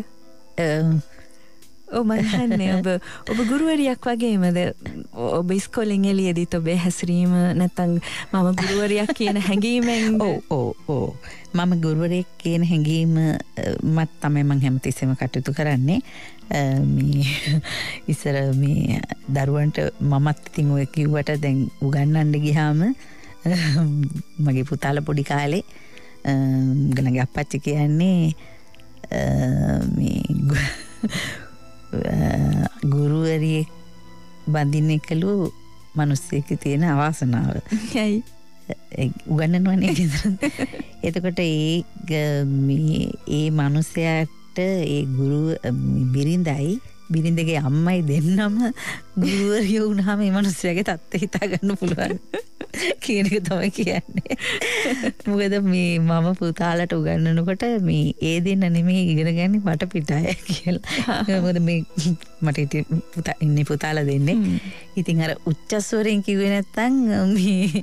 මම හන්නේ ඔබ ගුරුවරියක් වගේමද? ඔබ ඉස්කෝලෙන් එළියේදීත් ඔබේ හැසිරීම නැත්තම් මම ගුරුවරියක් කියන හැඟීමෙන්? ඔව් මම ගුරුවරයෙක් කියන හැඟීම මත් තමයි මම හැමතිස්සෙම කටයුතු කරන්නේ. මේ ඉස්සර මේ දරුවන්ට මමත් ඉතින් ඔය කිව්වට දැන් උගන්වන්න ගියාම මගේ පුතාලා පොඩි කාලේ ගණන්ගේ අප්පච්චි කියන්නේ මේ ගුරුවරියෙක් බඳින්න එකලු මිනිස්සෙක් තියෙන අවාසනාව. ඇයි? උගන්වනවනේ ගෙදර. එතකොට ඒ මිනිසයාට ඒ ගුරු බිරිඳගේ අම්මයි දෙන්නම ගුරුවරියෝ වුණාම මේ මිනිස්සයාගේ තත්ත්වය හිතා ගන්න පුළුවන් කියන එක තමයි කියන්නේ. මොකද මේ මම පුතාලට උගන්වනකොට මේ ඒ දෙන්න නෙමෙයි ඉගෙන ගන්නේ වටපිටාය කියලා. මොකද මේ මට ඉන්නේ පුතාලා දෙන්නේ. ඉතින් අර උච්චස්වරෙන් කිව්වේ නැත්තම් මේ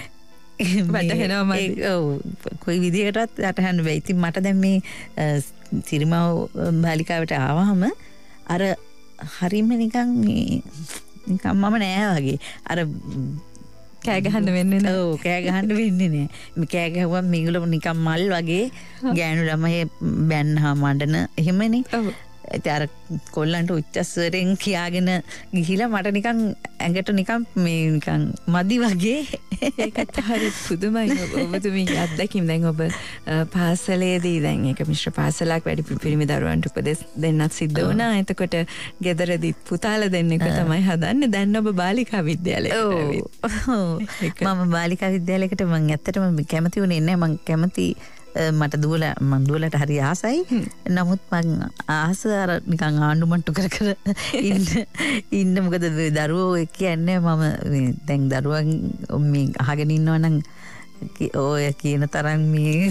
කොයි විදිහකටවත් අටහන්න බෑ. ඉතින් මට දැන් මේ සිරිමාව බාලිකාවට ආවහම අර හරිම නිකන් මම නෑ වගේ. අර කෑ ගහන්න වෙන්නේ නෑ. ඔව් කෑ ගහන්න වෙන්නේ නෑ. මේ කෑ ගැහුවම මේගොල්ලෝ නිකන් මල් වගේ ගෑනු ළමයි බැන්නා මඬන එහෙමනේ. ඔව්. අර කොල්ලන්ට උච්චස්වරෙන් කියාගෙන ගිහිලා මට නිකන් ඇඟට නිකන් මේ නිකන් මදි වගේ. ඒකත් හරි පුදුමයි. ඔබතුමීගේ අත්දැකීම් දැන් ඔබ පාසලේදී දැන් ඒක මිශ්‍ර පාසලක් වැඩි පිරිමි දරුවන්ට උපදෙස් දෙන්නත් සිද්ධ වුණා. එතකොට ගෙදරදී පුතාලා දෙන්නෙක් තමයි හදන්නේ. දැන් ඔබ බාලිකා විද්‍යාලයට මම බාලිකා විද්‍යාලයකට මම ඇත්තටම කැමති වුණේ නැහැ. මම කැමති මට දුවලට හරි ආසයි. නමුත් මං ආස අර නිකන් ආණ්ඩුමට්ටු කර ඉන්න මොකද දරුවෝ කියන්නේ මම දැන් දරුවන් මේ අහගෙන ඉන්නවා නම් ඔය කියන තරම් මේ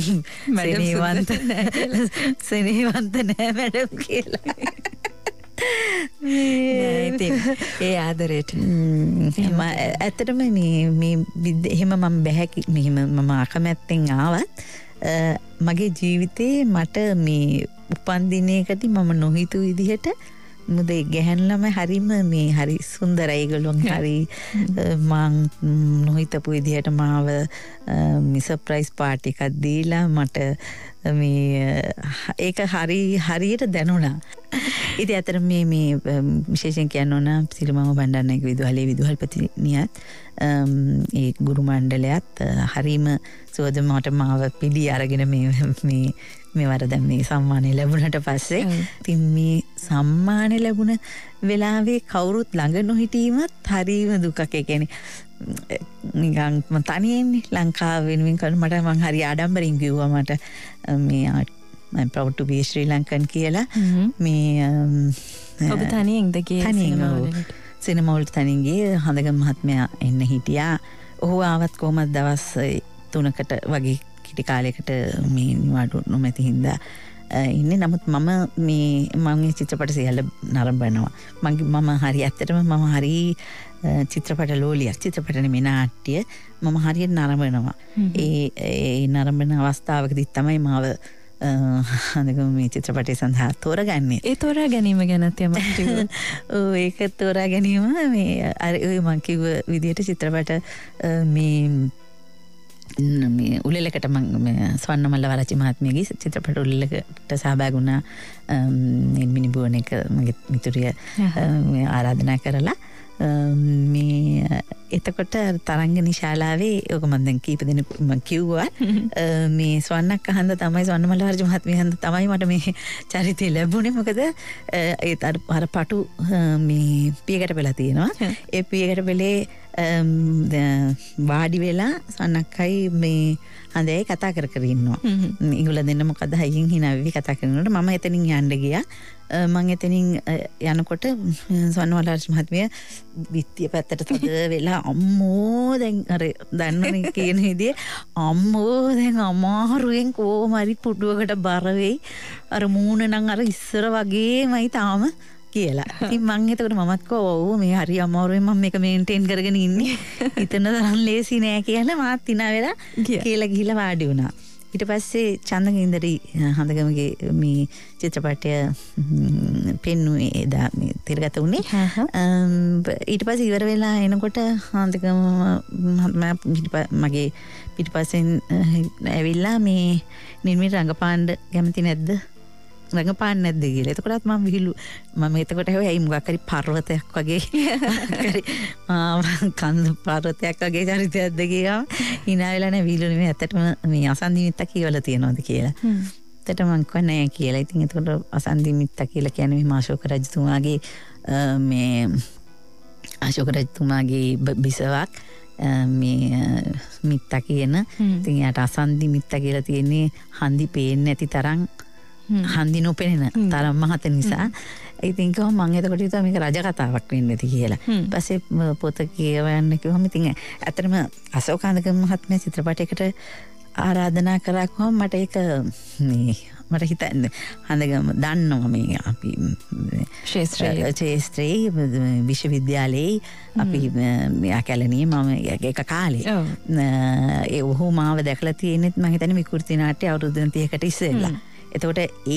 සෙනෙහවන්ත නෑ මැඩම් කියලා. ඒ ආදරයට ඇත්තටම මේ එහෙම මම බැහැ මෙහෙම මම අකමැත්තෙන් ආවත් මගේ ජීවිතේ මට මේ උපන්දිනයකදී මම නොහිතු විදිහට මොකද ගැහැණු ළමයි හරිම මේ හරි සුන්දරයි. ඒගොල්ලෝ හරි මං නොහිතපු විදිහට මාව සර්ප්‍රයිස් පාටි එකක් දීලා මට මේ ඒක හරියට දැනුණා. ඉතින් අතර මේ විශේෂයෙන් කියන්න ඕන සිරිමාව බණ්ඩාරනායක විදුහලේ විදුහල්පතිනියත් ඒ ගුරු මණ්ඩලයත් හරීම සුවදමට මාව පිළි අරගෙන මේ වර දැන් මේ සම්මානය ලැබුණට පස්සේ ඉතින් මේ සම්මානය ලැබුණ වෙලාවේ කවුරුත් ළඟ නොහිටීමත් හරීම දුකක්. ඒ කියන්නේ නිකන් මම තනියෙන්නේ ලංකාව වෙනුවෙන් කරන මට මං හරි ආඩම්බරින් කිව්වා මට මේ I'm proud to be Sri Lankan කියලා මේ ඔබ තනියෙන්ද ගියේ සිනමා වලට තනියෙන් ගියේ හඳගම මහත්මයා එන්න හිටියා ඔහු ආවත් කොහමද දවස් 3කට වගේ කිටි කාලයකට මේ නිවාඩු නොමැති හින්දා ඉන්නේ නමුත් මම චිත්‍රපට සියල්ල නරඹනවා මම හරි ඇත්තටම මම හරි චිත්‍රපට ලෝලියක් චිත්‍රපට නෙමෙයි නාට්‍ය මම හරියට නරඹනවා ඒ නරඹන අවස්ථාවකදී තමයි මාව අනගම මේ චිත්‍රපටය සඳහා තෝරගන්නේ ඒ තෝරා ගැනීම ගැනත් යමක් ඒක තෝරා ගැනීම මේ අර මං කිව්ව විදිහට චිත්‍රපට මේ උලෙලකට මම ස්වර්ණමල්ල වරචි මහත්මියගේ චිත්‍රපට උලෙලකට සහභාගී වුණා මිනිබුවන එක මගේ මිතුරිය ආරාධනා කරලා මේ එතකොට තරංගනී ශාලාවේ ඔක මම දැන් කීප දෙනෙක් කිව්වා මේ ස්වර්ණක් අහන්ද තමයි ස්වර්ණමල්ල වරචි මහත්මිය හන්ද තමයි මට මේ චරිතය ලැබුණේ මොකද ඒ අර පටු මේ පියකට වෙලා තියෙනවා ඒ පියකට වෙලේ වාඩි වෙලා සන්නක්කයි මේ හඳේ කතා කර ඉන්නවා. ඒගොල්ලෝ දෙන්න මොකද හයියෙන් hina වෙවි කතා කරනකොට මම එතනින් යන්න ගියා. මම එතනින් යනකොට ස්වර්ණමල්ල මහත්මිය විත්තිය පැත්තට තද වෙලා අම්මෝ දැන් අර දන්නවනේ කියන විදිහේ අම්මෝ දැන් අමාරුවෙන් කොහොම හරි පුඩුවකට බර වෙයි. අර මූණ නම් අර ඉස්සර වගේමයි තාම කියලා. ඉතින් මං එතකොට මමත් ඔව් මේ හරි අමාරුවෙන් මම මේක මේන්ටේන් කරගෙන ඉන්නේ. හිතන තරම් ලේසි නෑ කියලා මාත් hina වෙලා කියලා ගිහිල්ලා වාඩි වුණා. ඊට පස්සේ චන්දගින්දරි හඳගමගේ මේ චිත්‍රපටය පෙන්නුවේ එදා මේ තිරගත උනේ. ඊට පස්සේ ඉවර වෙලා එනකොට හඳගම මගේ පිටිපස්සෙන් ඇවිල්ලා මේ නිර්මිත රංගපාන්න කැමති නැද්ද? රංගපාන්න නැද්ද කියලා. එතකොටත් මම විහිළු මම එතකොට ඇයි මොකක් හරි පර්වතයක් වගේ කන්ද පර්වතයක් වගේ චරිතයක්ද කියලා hina වෙලා නෑ විහිළු නෙමෙයි ඇත්තටම මේ අසන්දිමිත්ත කියවලා තියනවාද කියලා. ඇත්තටම මං කිව්වා නෑ කියලා. ඉතින් එතකොට අසන්දිමිත්ත කියලා කියන්නේ මේ අශෝක රජතුමාගේ මේ අශෝක රජතුමාගේ බිසවක් මේ මිත්ත කියන. ඉතින් යාට අසන්දිමිත්ත කියලා තියෙන්නේ හන්දි පේන්නේ නැති තරම් හන්දි නොපෙනෙන තරම් මහත නිසා. ඉතින් කොහොම මම එතකොට හිතුවා මේක රජ කතාවක් වෙන්න ඇති කියලා. ඊපස්සේ පොත කියවන්න කිව්වම ඉතින් ඇත්තටම අශෝකාන්දගම මහත්මයා චිත්‍රපටයකට ආරාධනා කරා කොහොම මට ඒක මේ මට හිතන්නේ හඳගම දන්නවා මේ අපි ශාස්ත්‍රීය විශ්වවිද්‍යාලයේ අපි කැලණියේ මම ඒක කාලේ ඒ ඔහු මාව දැකලා තියෙනෙත් මම හිතන්නේ විකෘති නාට්‍ය අවුරුදු 30කට ඉස්සෙල්ලා. එතකොට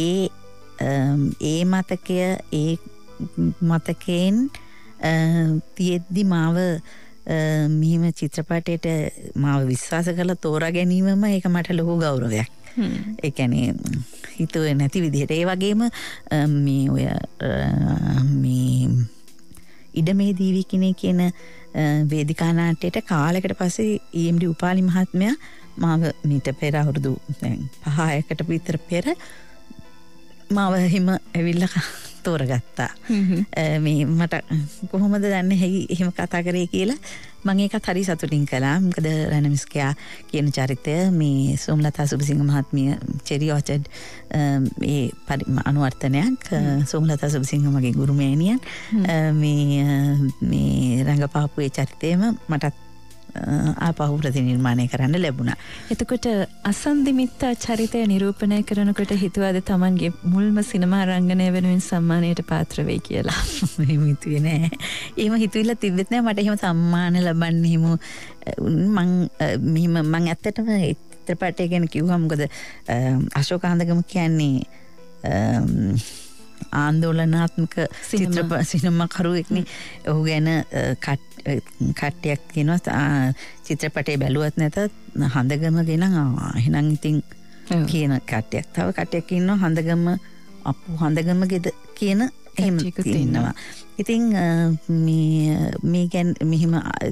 ඒ මතකය ඒ මතකයෙන් තියෙද්දි මාව මෙහිම චිත්‍රපටයට මාව විශ්වාස කරලා තෝරා ගැනීමම ඒක මට ලොකු ගෞරවයක්. ඒ කියන්නේ හිතුවේ නැති විදිහට ඒ වගේම මේ ඔය මේ ඉඩමේ දීවිකිනේ කියන වේදිකා නාට්‍යයට කාලයකට පස්සේ EMD උපාලි මහත්මයා මාව මීට පෙර අවුරුදු දැන් 5කට විතර පෙර මාව හිම ඇවිල්ලා තෝරගත්තා. මේ මට කොහොමද දන්නේ ඇයි එහෙම කතා කරේ කියලා මම ඒකත් හරි සතුටින් කළා. මොකද රණමිස්කයා කියන චරිතය මේ සෝමලතා සුබසිංහ මහත්මිය චෙරි ඔචඩ් මේ අනුවර්තනයක් සෝමලතා සුබසිංහ මගේ ගුරු මෑණියන් මේ රංගපාපු ඒ චරිතයම මටත් ආපහු ප්‍රතිනිර්මාණය කරන්න ලැබුණා. එතකොට අසන්දිමිත්ත චරිතය නිරූපණය කරනකොට හිතුවාද තමන්ගේ මුල්ම සිනමා රංගනය වෙනුවෙන් සම්මානයට පාත්‍ර වෙයි කියලා? එහෙම හිතුවේ නෑ. එහෙම හිතුවිලා තිබෙත් නෑ. මට එහෙම සම්මාන ලබන්න එහෙම මම ඇත්තටම චිත්‍රපටය ගැන කිව්වා. මොකද අශෝකාන්දගම කියන්නේ ආන්දෝලනාත්මක සිනමා කරුවෙක්නේ. ඔහු ගැන කට්ටියක් කියනවා චිත්‍රපටේ බැලුවත් නැතත් හඳගම ගැන එහෙනම් ඉතින් කියන කට්ටියක්. තව කට්ටියක් ඉන්නවා හඳගම අප්පු හඳගමගේද කියන එහෙම ඉන්නවා. ඉතින් මේ ගැන මෙහිම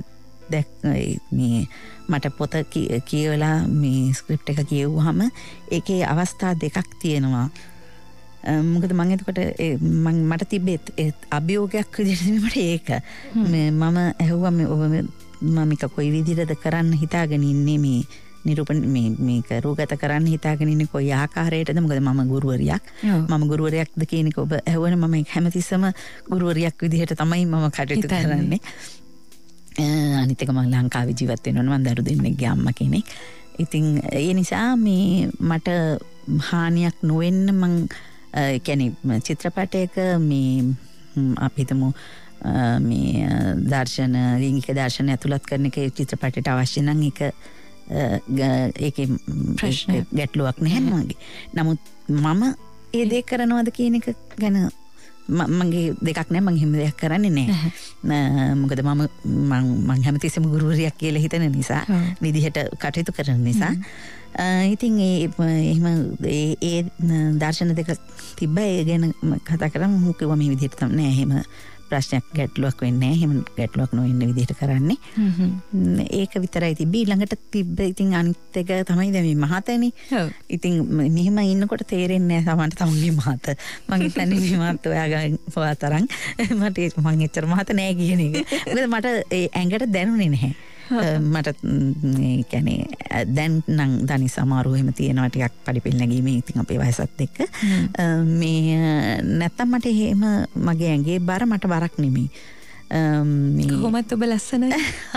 මේ මට පොත කියවලා මේ ස්ක්‍රිප්ට් එක කියවුවාම ඒකේ අවස්ථා දෙකක් තියෙනවා. මොකද මම එතකොට මට තිබෙත් අභියෝගයක් විදිහට මට ඒක මම ඇහුවා ඔබ මම මේක කොයි විදිහටද කරන්න හිතාගෙන ඉන්නේ මේ නිරූපණ මේක රූගත කරන්න හිතාගෙන ඉන්නේ කොයි ආකාරයකටද මොකද මම ගුරුවරියක් මම ගුරුවරයෙක්ද කියන එක ඔබ ඇහුවනේ මම හැමතිස්සම ගුරුවරියක් විදිහට තමයි මම කටයුතු කරන්නේ අනිත් එක මම ලංකාවේ ජීවත් වෙනවා මම දරු දෙන්නෙක්ගේ අම්මා කෙනෙක් ඉතින් ඒ නිසා මේ මට හානියක් නොවෙන්න මං කියන්නේ චිත්‍රපටයක මේ අපි හිතමු මේ දර්ශන ලිංගික දර්ශන ඇතුළත් කරන එක චිත්‍රපටයට අවශ්‍ය නම් ඒකේ ගැටලුවක් නැහැ මගේ. නමුත් මම ඒ දේ කරනවද කියන එක ගැන මගේ දෙකක් නැහැ මම හිම දෙයක් කරන්නේ නැහැ. මොකද මම හැමතිස්සෙම ගුරුවරියක් කියලා හිතන නිසා විදිහට කටයුතු කරන නිසා ඉතින් එහෙම ඒ දර්ශන දෙක තිබ්බ ඒ ගැන කතා කරමු කිව්වා මේ විදිහට තමයි නෑ එහෙම ප්‍රශ්නයක් ගැටලුවක් වෙන්නේ නැහැ. එහෙම ගැටලුවක් නොවෙන්න විදිහට කරන්නේ. ඒක විතරයි තිබ්බේ. ඊළඟට තිබ්බ ඉතින් අනිත් එක තමයි දැන් මේ මහතනේ. ඉතින් මෙහෙම ඉන්නකොට තේරෙන්නේ නැහැ තමන්ගේ මහත. මං හිතන්නේ මේ මහත ඔයා තරම් මට මං එච්චර මහත නෑ කියන එක. මොකද මට ඒ ඇඟට දැනුනේ නැහැ. මට කියන්නේ දැන් නම් දනි සමාරෝහ එහෙම තියෙනවා ටිකක් පඩිපෙළ නැගීමේ ඉතින් අපේ වයසත් එක්ක මේ නැත්තම් මට එහෙම මගේ ඇඟේ බර මට බරක් නෙමෙයි කොහොමද ඔබ ලස්සනයි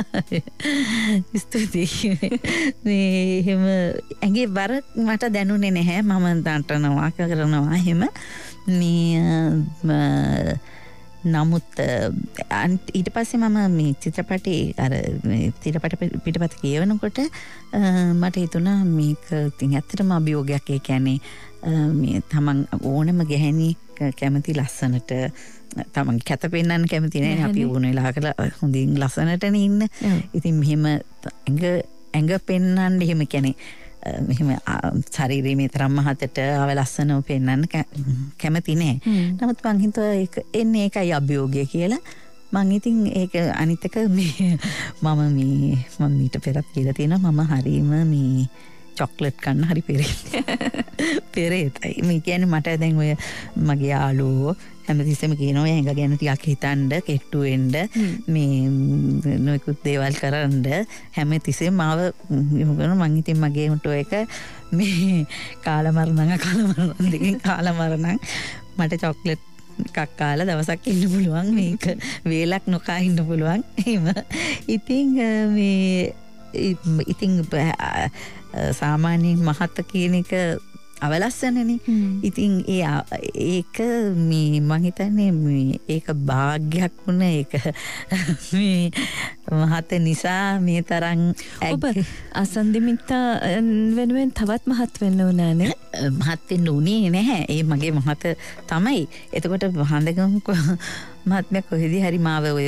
ස්තුතියි මේ එහෙම ඇඟේ බර මට දැනුනේ නැහැ මම දන්ටනවා කරනවා එහෙම මේ නමුත් ඊට පස්සේ මම මේ චිත්‍රපටේ අර චිත්‍රපට පිටපත කියවනකොට මට හිතුණා මේක ඉතින් ඇත්තටම අභියෝගයක් ඒ කියන්නේ මේ තමන් ඕනම ගැහණි කැමති ලස්සනට තමන් කැත පෙන්නන්න කැමති නෑනේ අපි ඕන වෙලාවකට හොඳින් ලස්සනටනේ ඉන්න. ඉතින් මෙහෙම ඇඟ පෙන්නන්න එහෙම කියන්නේ මෙහෙම ශරීරයේ මේ තරම් මහතට අවලස්සනව පෙන්නන්න කැමති නෑ. නමුත් මං හිතුවා ඒක එන්නේ ඒකයි අභියෝගය කියලා. මං ඉතින් ඒක අනිත් එක මේ මම මීට පෙරත් කියලා තියෙනවා මම හරීම මේ චොක්ලට් කන්න හරි පෙරේතයි. මේ කියන්නේ මට දැන් ඔය මගේ යාළුවෝ හැමතිස්සෙම කියනවා ඇඟ ගැන ටිකක් හිතන්න කෙට්ටු වෙන්න මේ නොයෙකුත් දේවල් කරන්න හැමතිස්සෙම මාව මම ඉතින් මගේ උන්ට එක මේ කාලමරණ දෙකෙන් කාලමරණ මට චොක්ලට් එකක් කාලා දවසක් ඉන්න පුළුවන් මේක වේලක් නොකා ඉන්න පුළුවන් එහෙම ඉතින් මේ ඉතින් සාමාන්‍ය මහත කියන එක අවලස්සනනේ. ඉතින් ඒක මේ මං හිතන්නේ මේ ඒක භාග්යක් වුණ ඒක මේ මහත නිසා මේ තරම් ඔබ අසන්දිමිත්තා වෙනුවෙන් තවත් මහත් වෙන්න උනානේ. මහත් වෙන්න උනේ නැහැ. ඒ මගේ මහත තමයි. එතකොට හඳගම් මහත්මයා කොහෙදී හරි මාව ඔය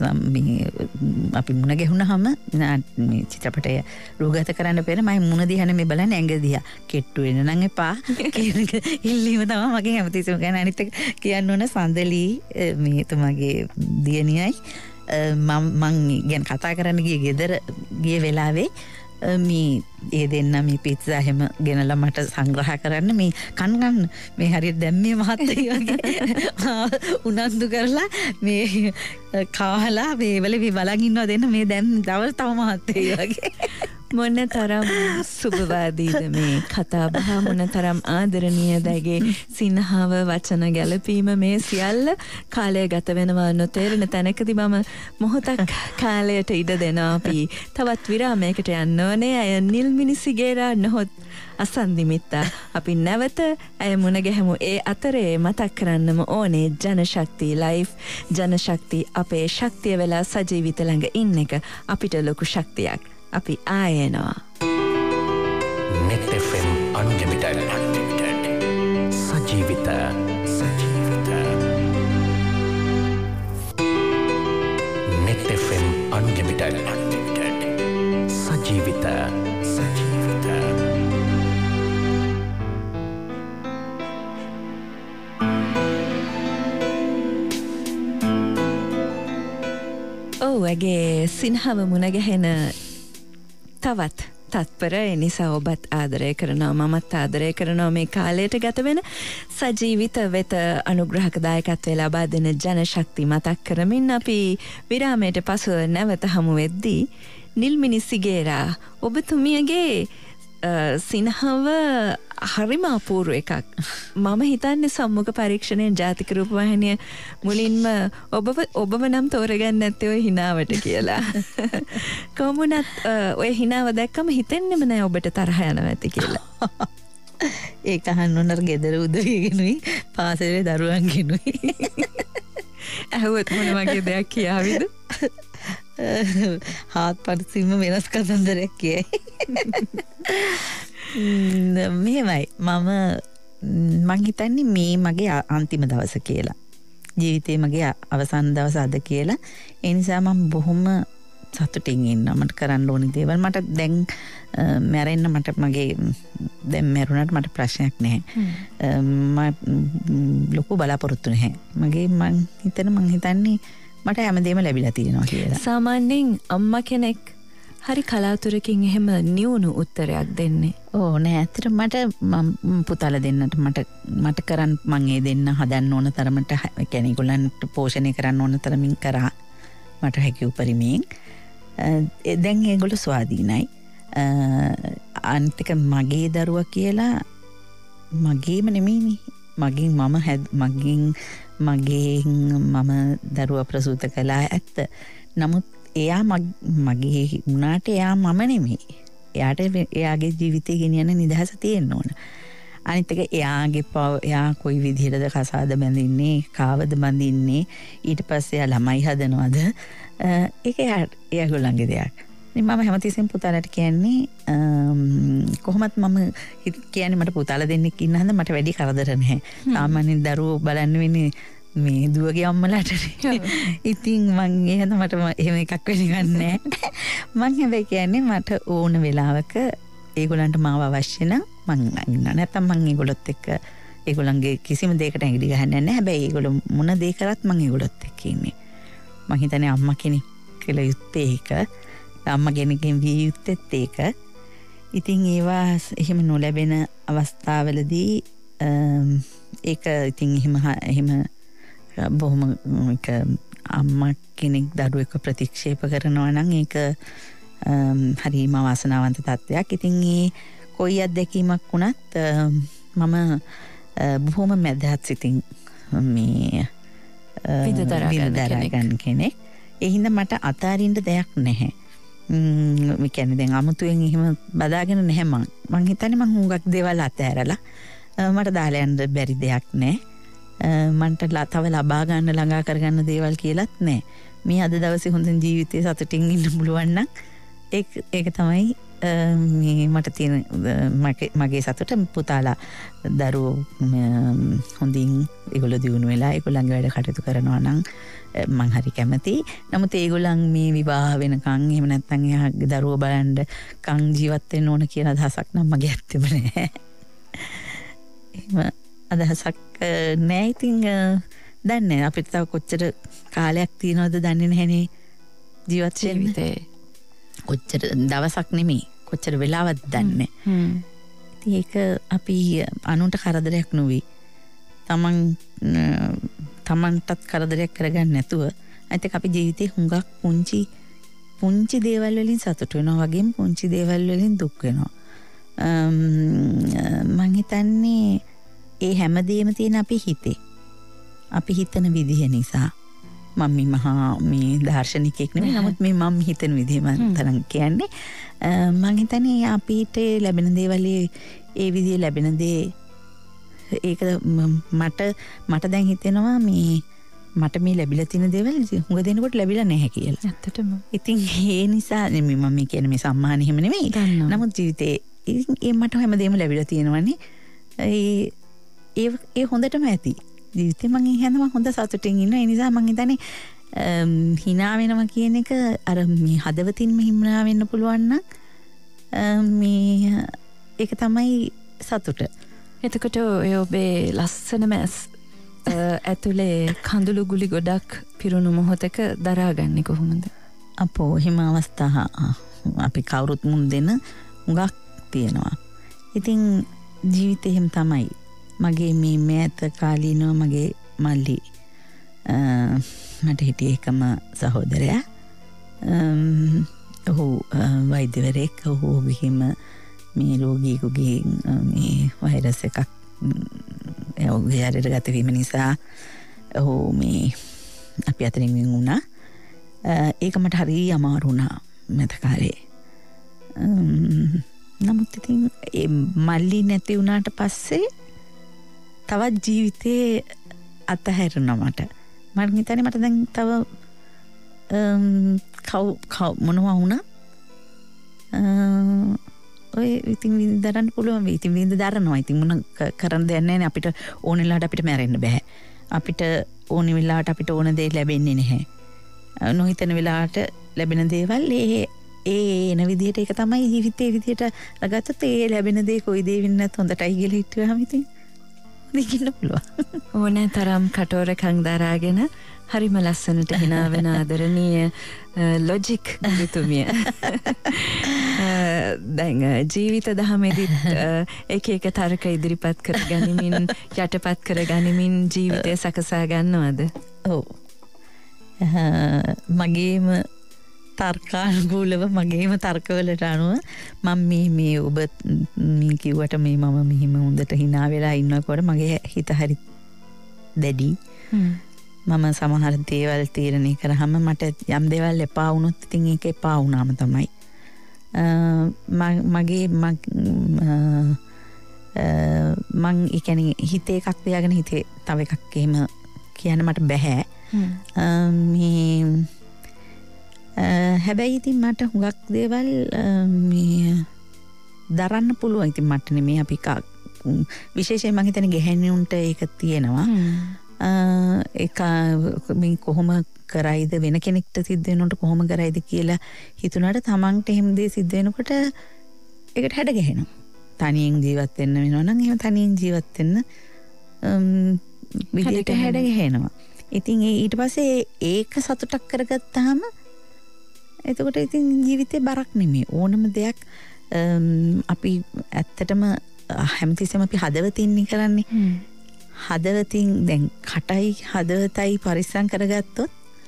අපි මුණ ගැහුණාම මේ චිත්‍රපටය රූගත කරන්න පෙර මම මුණ දිහානේ මේ බලන්නේ ඇඟ දිහා කෙට්ටු වෙන නම් එපා කියන ඉල්ලීම තමයි මගේ හැමතිස්සෙම කියන්නේ. අනිත් එක කියන්න ඕන සඳලී මේ තුමාගේ දියණියයි මම ගැන කතා කරන්න ගෙදර ගිය වෙලාවේ මේ ඒ දෙන්න මේ පිට්සා හැම ගෙනලා මට සංග්‍රහ කරන්න මේ කන් මේ හරියට දැන් මේ මහත්තයෝ වගේ උනන්දු කරලා මේ කාලා මේ වල බලන් ඉන්නවා දෙන්න මේ දැන් දවල් තව මහත්තයෝ වගේ මොන තරම් සුබවාදීද මේ කතා බහ මොන තරම් ආදරණීයදගේ සිනහව වචන ගැලපීම මේ සියල්ල කාලය ගත වෙනවා නොතේරෙන තැනකදී මම මොහොතක් කාලයට ඉඩ දෙනවා අපි තවත් විරාමයකට යන්න ඕනේ අය නිල් මිනිසිගේරා නොහොත් අසන්දිමිත්තා අපි නැවත ඇය මුණ ගැහමු ඒ අතරේ මතක් කරන්නම ඕනේ ජනශක්තිය ලයිෆ් ජනශක්තිය අපේ ශක්තිය වෙලා සජීවිත ළඟ ඉන්න එක අපිට ලොකු ශක්තියක් අපි ආයනවා net fm unlimited සජීවිත net fm unlimited සජීවිත ඔව් ඇගේ සිනහව මුණ ගැහෙන තවත් තත්පර. ඒ නිසා ඔබත් ආදරය කරනවා, මමත් ආදරය කරනවා මේ කාලයට ගත වෙන සජීවිත වෙත අනුග්‍රහක දායකත්වය ලබා දෙන ජනශක්ති මතක් කරමින් අපි විරාමයට පසුව නැවත හමු වෙද්දී නිල්මිනි සිගේරා ඔබතුමියගේ සිනහව හරිම අපූර්ව එකක්. මම හිතන්නේ සම්මුඛ පරීක්ෂණයෙන් ජාතික රූපවාහිනිය මුලින්ම ඔබව නම් තෝරගන්න නැත්තේ ඔය හිනාවට කියලා. කොහොමුණත් ඔය හිනාව දැක්කම හිතෙන්නෙම නෑ ඔබට තරහ යනවා ඇති කියලා. ඒක අහන්න උනර ගෙදර උදවියගෙනුයි පාසලේ දරුවන්ගෙනුයි. ඇහුවත් මොන වගේ දෙයක් කියාවිද? හාත් පරිසිම වෙනස් කතන්දරයක් කියයි. මෙහෙමයි මං හිතන්නේ මේ මගේ අන්තිම දවස කියලා. ජීවිතේ මගේ අවසන් දවස අද කියලා. ඒ නිසා මම බොහොම සතුටින් ඉන්නවා. මට කරන්න ඕනි දේවල් මට දැන් මැරෙන්න මට මගේ දැන් මැරුණාට මට ප්‍රශ්නයක් නැහැ. ලොකු බලාපොරොත්තු නැහැ. මං හිතන්නේ මට හැමදේම ලැබිලා තියෙනවා කියලා. සාමාන්‍යයෙන් අම්මා කෙනෙක් හරි කලාතුරකින් එහෙම නියුණු උත්තරයක් දෙන්නේ. නෑ ඇත්තට මට පුතාලා දෙන්නට මට කරන්න මං ඒ දෙන්න හදන්න ඕන තරමට කියන්නේ ඒගොල්ලන්ට පෝෂණය කරන්න ඕන තරමින් කරා මට හැකි උපරිමයෙන්. දැන් ඒගොල්ලෝ ස්වාධීනයි. අනිත් එක මගේ දරුවා කියලා මගේම නෙමෙයිනේ. මම දරුවා ප්‍රසූත කළා ඇත්ත. නමුත් එයා මගේ වුණාට එයා මම නෙමෙයි. එයාගේ ජීවිතේ ගෙනියන්න නිදහස තියෙන්න ඕන. අනිත් එක එයා කොයි විදිහටද කසාද බැඳින්නේ, කාවද බඳින්නේ, ඊට පස්සේ එයා ළමයි හදනවද? ඒක එයාගොල්ලන්ගේ දෙයක්. මම හැමතිස්සෙම පුතාලට කියන්නේ කොහොමත් මම කියන්නේ මට පුතාලා දෙන්නෙක් ඉන්න හන්ද මට වැඩි කරදර නැහැ. සාමාන්‍යයෙන් දරුවෝ බලන්න වෙන්නේ මේ දුවගේ අම්මලාටනේ. ඉතින් මං එහෙනම් මට එහෙම එකක් වෙන්නේ නැහැ. මං හැබැයි කියන්නේ මට ඕන වෙලාවක ඒගොල්ලන්ට මාව අවශ්‍ය නම් මං ඉන්න. නැත්තම් මං ඒගොල්ලොත් එක්ක ඒගොල්ලන්ගේ කිසිම දෙයකට ඇඟිලි ගහන්නේ නැහැ. හැබැයි ඒගොල්ලෝ මොන දේ කරත් මං ඒගොල්ලොත් එක්ක ඉන්නේ. මං හිතන්නේ අම්මා කෙනෙක් කියලා යුත්තේ ඒක. අම්මා කෙනෙක්ගෙන් විය යුත්තේත් ඒක. ඉතින් ඒවා එහෙම නොලැබෙන අවස්ථාවලදී ඒක ඉතින් එහෙම බොහොම අම්මා කෙනෙක් දරුවෙක්ව ප්‍රතික්ෂේප කරනවා නම් ඒක හරිම වාසනාවන්ත තත්ත්වයක්. ඉතින් ඒ කොයි අත්දැකීමක් වුණත් මම බොහොම මැදහත් සිතින් මේ විඳදරා ගන්න කෙනෙක්. ඒ හින්දා මට අතාරින්න දෙයක් නැහැ. මේ කියන්නේ දැන් අමුතුවෙන් එහෙම බදාගෙන නැහැ මං හිතන්නේ මං හුඟක් දේවල් අතහැරලා මට දාලා යන්න බැරි දෙයක් නැහැ. මන්ට තව ලබා ගන්න ළඟා කරගන්න දේවල් කියලාත් නැහැ. මේ අද දවසේ හොඳින් ජීවිතේ සතුටින් ඉන්න පුළුවන් නම් ඒක තමයි මේ මට තියෙන මගේ සතුට. පුතාලා දරුවෝ හොඳින් ඒගොල්ලෝ දියුණු වෙලා ඒගොල්ලන්ගේ වැඩ කටයුතු කරනවා නම් මං හරි කැමතියි. නමුත් ඒගොල්ලන් මේ විවාහ වෙනකන් එහෙම නැත්නම් එයාගේ දරුවෝ බලන්න කන් ජීවත් වෙන්න ඕන කියන අදහසක් නම් මගේ ඇත්තෙම නැහැ. එහෙම අදහසක් නැහැ. ඉතින් දන්නේ අපිට තව කොච්චර කාලයක් තියෙනවද දන්නේ නැහැනේ ජීවත් වෙන්න. කොච්චර දවසක් නෙමෙයි කොච්චර වෙලාවක් දන්නේ. ඉතින් ඒක අපි අනුන්ට කරදරයක් නොවි. තමන්ටත් කරදරයක් කරගන්න නැතුව අනිත් අපි ජීවිතේ හුඟක් පුංචි දේවල් වලින් සතුට වෙනවා වගේම පුංචි දේවල් වලින් දුක් වෙනවා. මං හිතන්නේ ඒ හැමදේම තියෙන අපි හිතේ. අපි හිතන විදිහ නිසා මම මහා මේ දාර්ශනිකයෙක් නෙමෙයි. නමුත් මේ මම හිතන විදිහ මම තරම් කියන්නේ මං හිතන්නේ අපිට ලැබෙන දේවල් ඒ විදිහ ලැබෙන දේ ඒක මට දැන් හිතෙනවා මට මේ ලැබිලා තියෙන දේවල් හුඟ දෙනකොට ලැබිලා නැහැ කියලා. ඇත්තටම. ඉතින් ඒ නිසා මම කියන්නේ මේ සම්මාන එහෙම නෙමෙයි. නමුත් ජීවිතේ ඒ මට හැමදේම ලැබිලා තියෙනවනේ. ඒ හොඳටම ඇති. ජීවිතේ මම හැමෝම හොඳ සතුටින් ඉන්නවා. ඒ නිසා මම හිතන්නේ hina වෙනවා කියන එක අර මේ හදවතින්ම hina වෙන්න පුළුවන් නම් මේ ඒක තමයි සතුට. එතකොට ඔබේ ලස්සනම ඇතුලේ කඳුළු ගුලි ගොඩක් පිරුණු මොහොතක දරාගන්නේ කොහොමද? අපෝ හිම අවස්ථා අපි කවුරුත් මුන් දෙන හුඟක් තියෙනවා. ඉතින් ජීවිතේ එහෙම තමයි. මගේ මේ මෑත කාලීනව මගේ මල්ලි මට හිටියේ එකම සහෝදරයා. ඔහු වෛද්‍යවරයෙක්. ඔහු ගිහිම මේ රෝගියෙකුගේ මේ වෛරස් එකක් ඔහුගේ ශරීරයට ගත වීම නිසා ඔහු මේ අපි අතරින් වෙන් වුණා. ඒක මට හරිය අමාරු වුණා මෑත කාලේ. නමුත් ඉතින් මල්ලි නැති වුණාට පස්සේ තවත් ජීවිතේ අතහැරුණා මට. මම හිතන්නේ මට දැන් තව මොනවා වුණා ඔය ඉතින් විඳ පුළුවන් වෙයි. ඉතින් විඳ දරනවා. ඉතින් මොන කරන්න දෙයක් නැහැ නේ. අපිට ඕන වෙලාවට අපිට මැරෙන්න බෑ. අපිට ඕන වෙලාවට අපිට ඕන දේ ලැබෙන්නේ නැහැ. නොහිතන වෙලාවට ලැබෙන දේවල් එන විදිහට ඒක තමයි ජීවිතේ විදිහට අගත්තත් ඒ ලැබෙන දේ කොයි දේ වෙන්නත් හොඳටයි කියලා හිතුවාම ඉතින් දෙකින්න පුළුවන්. ඕනෑ තරම් කටෝරකම් දරාගෙන හරිම ලස්සනට hina වෙන ආදරණීය ලොජික් ගුරුතුමිය. දැන් ජීවිත දහමේදීත් එක එක තර්ක ඉදිරිපත් කර ගනිමින් යටපත් කර ගනිමින් ජීවිතය සකසා ගන්නවද? ඔව්. මගේම තර්කානුකූලව මගේම තර්කවලට අනුව මම මේ ඔබ කිව්වට මේ මම මෙහිම හොඳට hina වෙලා ඉන්නකොට මගේ හිත හරි දැඩි. මම සමහර දේවල් තීරණය කරාම මට යම් දේවල් එපා වුණොත් ඉතින් ඒක එපා වුණාම තමයි. මගේ මං ඒ කියන්නේ හිතේ එකක් තියාගෙන හිතේ තව එකක් එහෙම කියන්න මට බෑ. මේ හැබැයි ඉතින් මට හුඟක් දේවල් මේ දරන්න පුළුවන්. ඉතින් මට නෙමෙයි අපි විශේෂයෙන් මම හිතන්නේ ගැහැණියුන්ට ඒක තියෙනවා. ඒක මේ කොහොම කරයිද වෙන කෙනෙක්ට සිද්ධ වෙනකොට කොහොම කරයිද කියලා හිතුණාට තමන්ට එහෙම දේ සිද්ධ වෙනකොට ඒකට හැඩ ගැහෙනවා. තනියෙන් ජීවත් වෙන්න වෙනවා නම් එහෙම තනියෙන් ජීවත් වෙන්න විදියට හැඩ ගැහෙනවා. ඉතින් ඊට පස්සේ ඒක සතුටක් කරගත්තාම එතකොට ඉතින් ජීවිතේ බරක් නෙමෙයි. ඕනම දෙයක් අපි ඇත්තටම හැමතිස්සෙම අපි හදවතින් කරන්නේ. හදවතින් දැන් කටයි හදවතයි පරිස්සම් කරගත්තොත්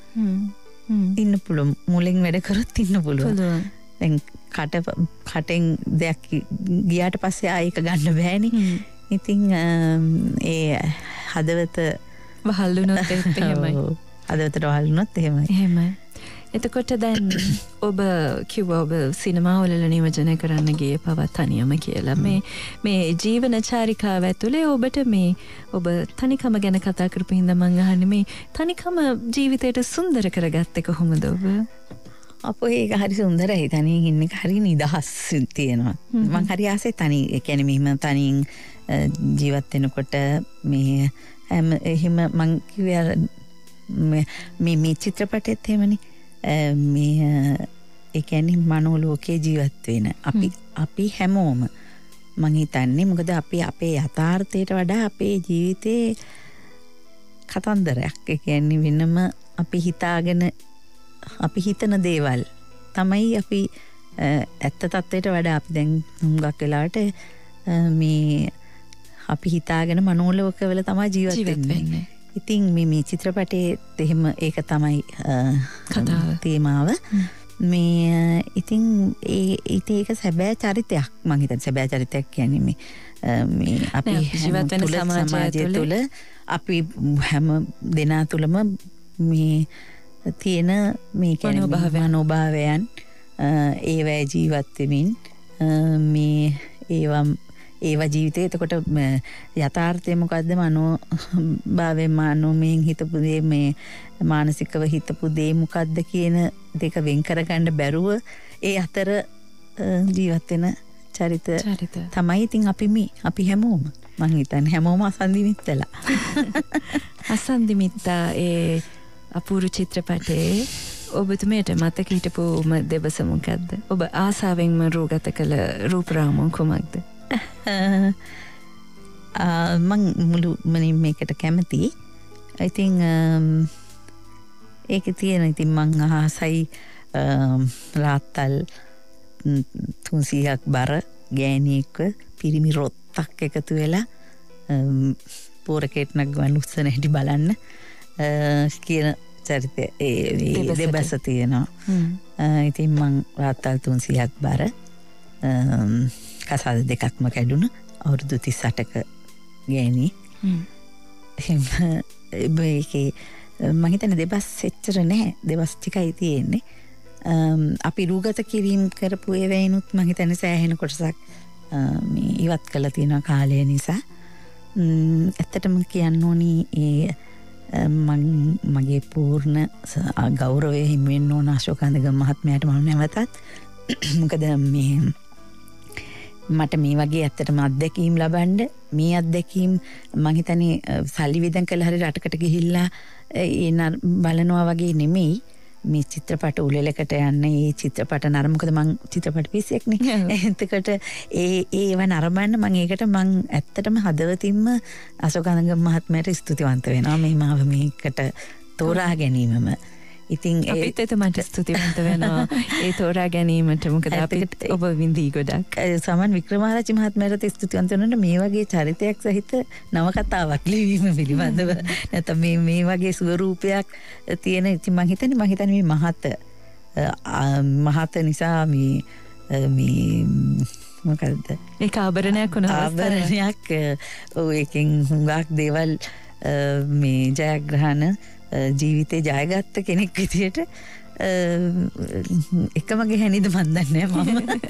ඉන්න පුළුවන්. මුලින් වැඩ කරොත් ඉන්න පුළුවන්. දැන් කටෙන් දෙයක් ගියාට පස්සේ ආයෙක ගන්න බෑනේ. ඉතින් ඒ හදවත වහල් වුණොත් එහෙමයි. හදවතට වහල් වුණොත් එහෙමයි. එතකොට දැන් ඔබ කිව්වා ඔබ සිනමාවල නියෝජනය කරන්න ගියේ පවා තනියම කියලා. මේ ජීවන චාරිකාව ඇතුලේ ඔබට මේ ඔබ තනිකම ගැන කතා කරපු හින්දා මම අහන්නේ මේ තනිකම ජීවිතයට සුන්දර කරගත්තේ කොහොමද ඔබ? අපෝ ඒක හරි සුන්දරයි. තනියෙන් ඉන්න එක හරි නිදහස් තියෙනවා. මම හරි ආසයි තනි ඒ කියන්නේ මෙහිම තනියෙන් ජීවත් වෙනකොට මේ එහෙම මං කිව්වේ මේ චිත්‍රපටයේත් එහෙමනේ. මේ ඒ කියන්නේ මනෝලෝකයේ ජීවත් වෙන අපි හැමෝම මං හිතන්නේ මොකද අපි අපේ යථාර්ථයට වඩා අපේ ජීවිතේ කතන්දරයක්. ඒ කියන්නේ වෙනම අපි හිතාගෙන අපි හිතන දේවල් තමයි අපි ඇත්ත තත්ත්වයට වඩා අපි දැන් හුඟක් වෙලාවට මේ අපි හිතාගෙන මනෝලෝකවල තමයි ජීවත් වෙන්නේ. ඉතින් මේ චිත්‍රපටයේ එහෙම ඒක තමයි කතාව තේමාව. මේ ඉතින් ඒක සැබෑ චරිතයක්. මම හිතන්නේ සැබෑ චරිතයක් කියන්නේ මේ අපි ජීවත් වෙන සමාජය තුළ අපි හැම දෙනා තුළම මේ තියෙන මේ කියන්නේ මනෝභාවයන් ඒවැ ජීවත් වෙමින් මේ ඒවා ජීවිතේ. එතකොට යථාර්ථය මොකද්ද? මනෝභාවයෙන් මනෝමයෙන් හිතපු දේ මේ මානසිකව හිතපු දේ මොකද්ද කියන දෙක වෙන් කරගන්න බැරුව ඒ අතර ජීවත් වෙන චරිත තමයි ඉතින් අපි හැමෝම මං හිතන්නේ හැමෝම අසන්දිමිත්තලා. අසන්දිමිත්තා ඒ අපූර්ව චිත්‍රපටයේ ඔබතුමීට මතක හිටපුම දෙබස මොකද්ද? ඔබ ආසාවෙන්ම රූගත කළ රූපරාමුව කුමක්ද? මං මුළු මේකට කැමතියි. ඉතින් ඒක තියෙන ඉතින් මං ආසයි රාත්තල් 300ක් බර ගෑණියෙක්ව පිරිමි රොත්තක් එකතු වෙලා පෝරකේට්නක් ගන්න උත්සන හැටි බලන්න කියන චරිතය ඒ දෙබස තියෙනවා. ඉතින් මං රාත්තල් 300ක් බර කසාද දෙකක්ම කැඩුණ අවුරුදු 38ක ගෑණි. ඒකේ මං හිතන්නේ දෙබස් එච්චර නැහැ. දෙබස් ටිකයි තියෙන්නේ. අපි රූගත කිරීම කරපු ඒවයිනුත් මං හිතන්නේ සෑහෙන කොටසක් මේ ඉවත් කළා තියෙනවා කාලය නිසා. ඇත්තටම කියන්න ඕනි මගේ පූර්ණ ගෞරවය හිමි වෙන්න ඕන අශෝකාන්දගම මහත්මයාට මම නැවතත්. මොකද මට මේ වගේ ඇත්තටම අත්දැකීම් ලබන්න මේ අත්දැකීම් මං හිතන්නේ සල්ලි විදන් කළා හරි රටකට ගිහිල්ලා බලනවා වගේ නෙමෙයි. මේ චිත්‍රපට උළෙලකට යන්න ඒ චිත්‍රපට නරඹ මොකද මං චිත්‍රපට පිස්සෙක්නේ. එතකොට ඒව නරඹන්න මං ඒකට මං ඇත්තටම හදවතින්ම අශෝකානන්ද මහත්මයාට ස්තුතිවන්ත වෙනවා මේ මාව මේකට තෝරා ගැනීමම. ඉතින් අපිත් එතමට ස්තුතිවන්ත වෙනවා ඒ තෝරා ගැනීමට. මොකද අපිත් ඔබ විඳී ගොඩක්. සමන් වික්‍රමාරච්චි මහත්මයාට ස්තුතිවන්ත වෙනකොට මේ වගේ චරිතයක් සහිත නවකතාවක් ලිවීම පිළිබඳව නැත්නම් මේ වගේ ස්වරූපයක් තියෙන ඉතින් මම හිතන්නේ මේ මහත නිසා මේ මොකද්ද ඒක ආභරණයක් වුණා. ආභරණයක් ඒකෙන් හුඟක් දේවල් මේ ජයග්‍රහණ ජීවිතේ ජයගත්ත කෙනෙක් විදියට එකම ගැහණිද මන් දන්නේ මම.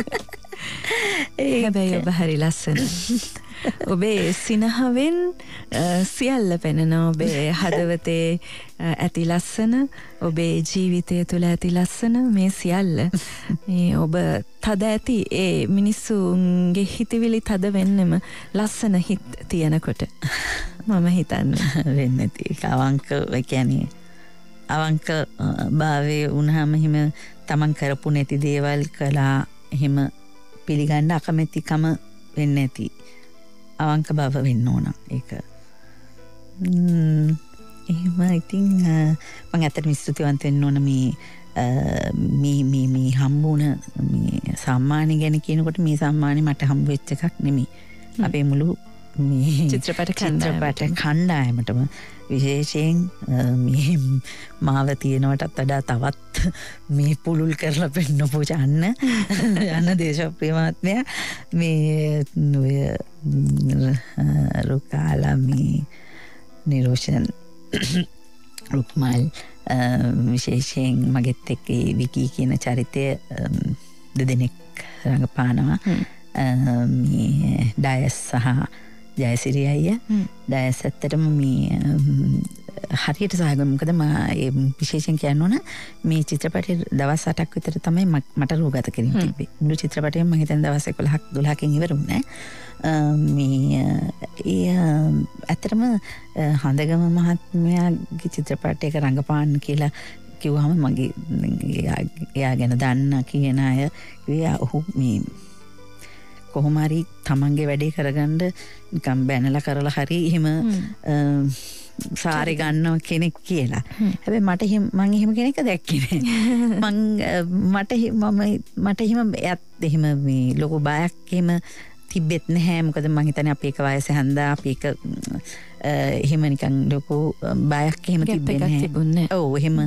හැබැයි ඔබ හරි ලස්සන. ඔබේ සිනහවෙන් සියල්ල පෙනෙනවා. ඔබේ හදවතේ ඇති ලස්සන, ඔබේ ජීවිතය තුළ ඇති ලස්සන මේ සියල්ල. මේ ඔබ තද ඇති ඒ මිනිස්සුන්ගේ හිතවිලි තද වෙන්නෙම ලස්සන හිත් තියනකොට මම හිතන්නේ වෙන්නේ නැති. අවංක කියන්නේ අවංක භාවයේ වුණාම හිම තමන් කරපු නැති දේවල් කළා එහෙම පිළිගන්න අකමැතිකම වෙන්නේ නැති. අවංක බව වෙන්න ඕන ඒක. එහෙම ඉතින් මම ඇත්තටම ස්තුතිවන්ත වෙන්න ඕන මේ හම්බුණ මේ සම්මානය ගැන කියනකොට මේ සම්මානය මට හම්බ වෙච්ච එකක් නෙමෙයි. අපේ මුළු මේ චිත්‍රපට කණ්ඩායමටම විශේෂයෙන් මේ මාව තියෙනවටත් වඩා තවත් මේ පුළුල් කරලා පෙන්නපු යන්න දේශප්‍රිය මහත්මයා මේ රුකාලා මේ නිරෝෂන් රුක්මල් විශේෂයෙන් මගෙත් එක්ක විකී කියන චරිතය දෙදෙනෙක් රඟපානවා. මේ ඩයස් සහ ජයසිරි අයියා. ඩයස් ඇත්තටම මේ හරියට සහගම මොකද විශේෂයෙන් කියන්න ඕන මේ චිත්‍රපටයේ දවස් 8ක් විතර තමයි මට රූගත කිරීම තිබ්බේ. මුළු චිත්‍රපටයම මම හිතන්නේ දවස් 11කින් ඉවර වුණා. මේ ඇත්තටම හඳගම මහත්මයාගේ චිත්‍රපටයක රඟපාන්න කියලා කිව්වම මගේ එයා ගැන දන්න කියන අය කිව්වා ඔහු මේ කොහොම හරි තමන්ගේ වැඩේ කරගන්න නිකන් බැනලා කරලා හරි එහෙම සාරේ ගන්නව කෙනෙක් කියලා. හැබැයි මම එහෙම කෙනෙක් දැක්කේ නෑ. මට එහෙම එහෙම මේ ලොකු බයක් එහෙම තිබෙත් නැහැ. මොකද මම හිතන්නේ අපි එක වයසේ හන්දා අපි එක එහෙම නිකන් ලොකු බයක් එහෙම තිබෙන්නේ නැහැ. ඔව් එහෙම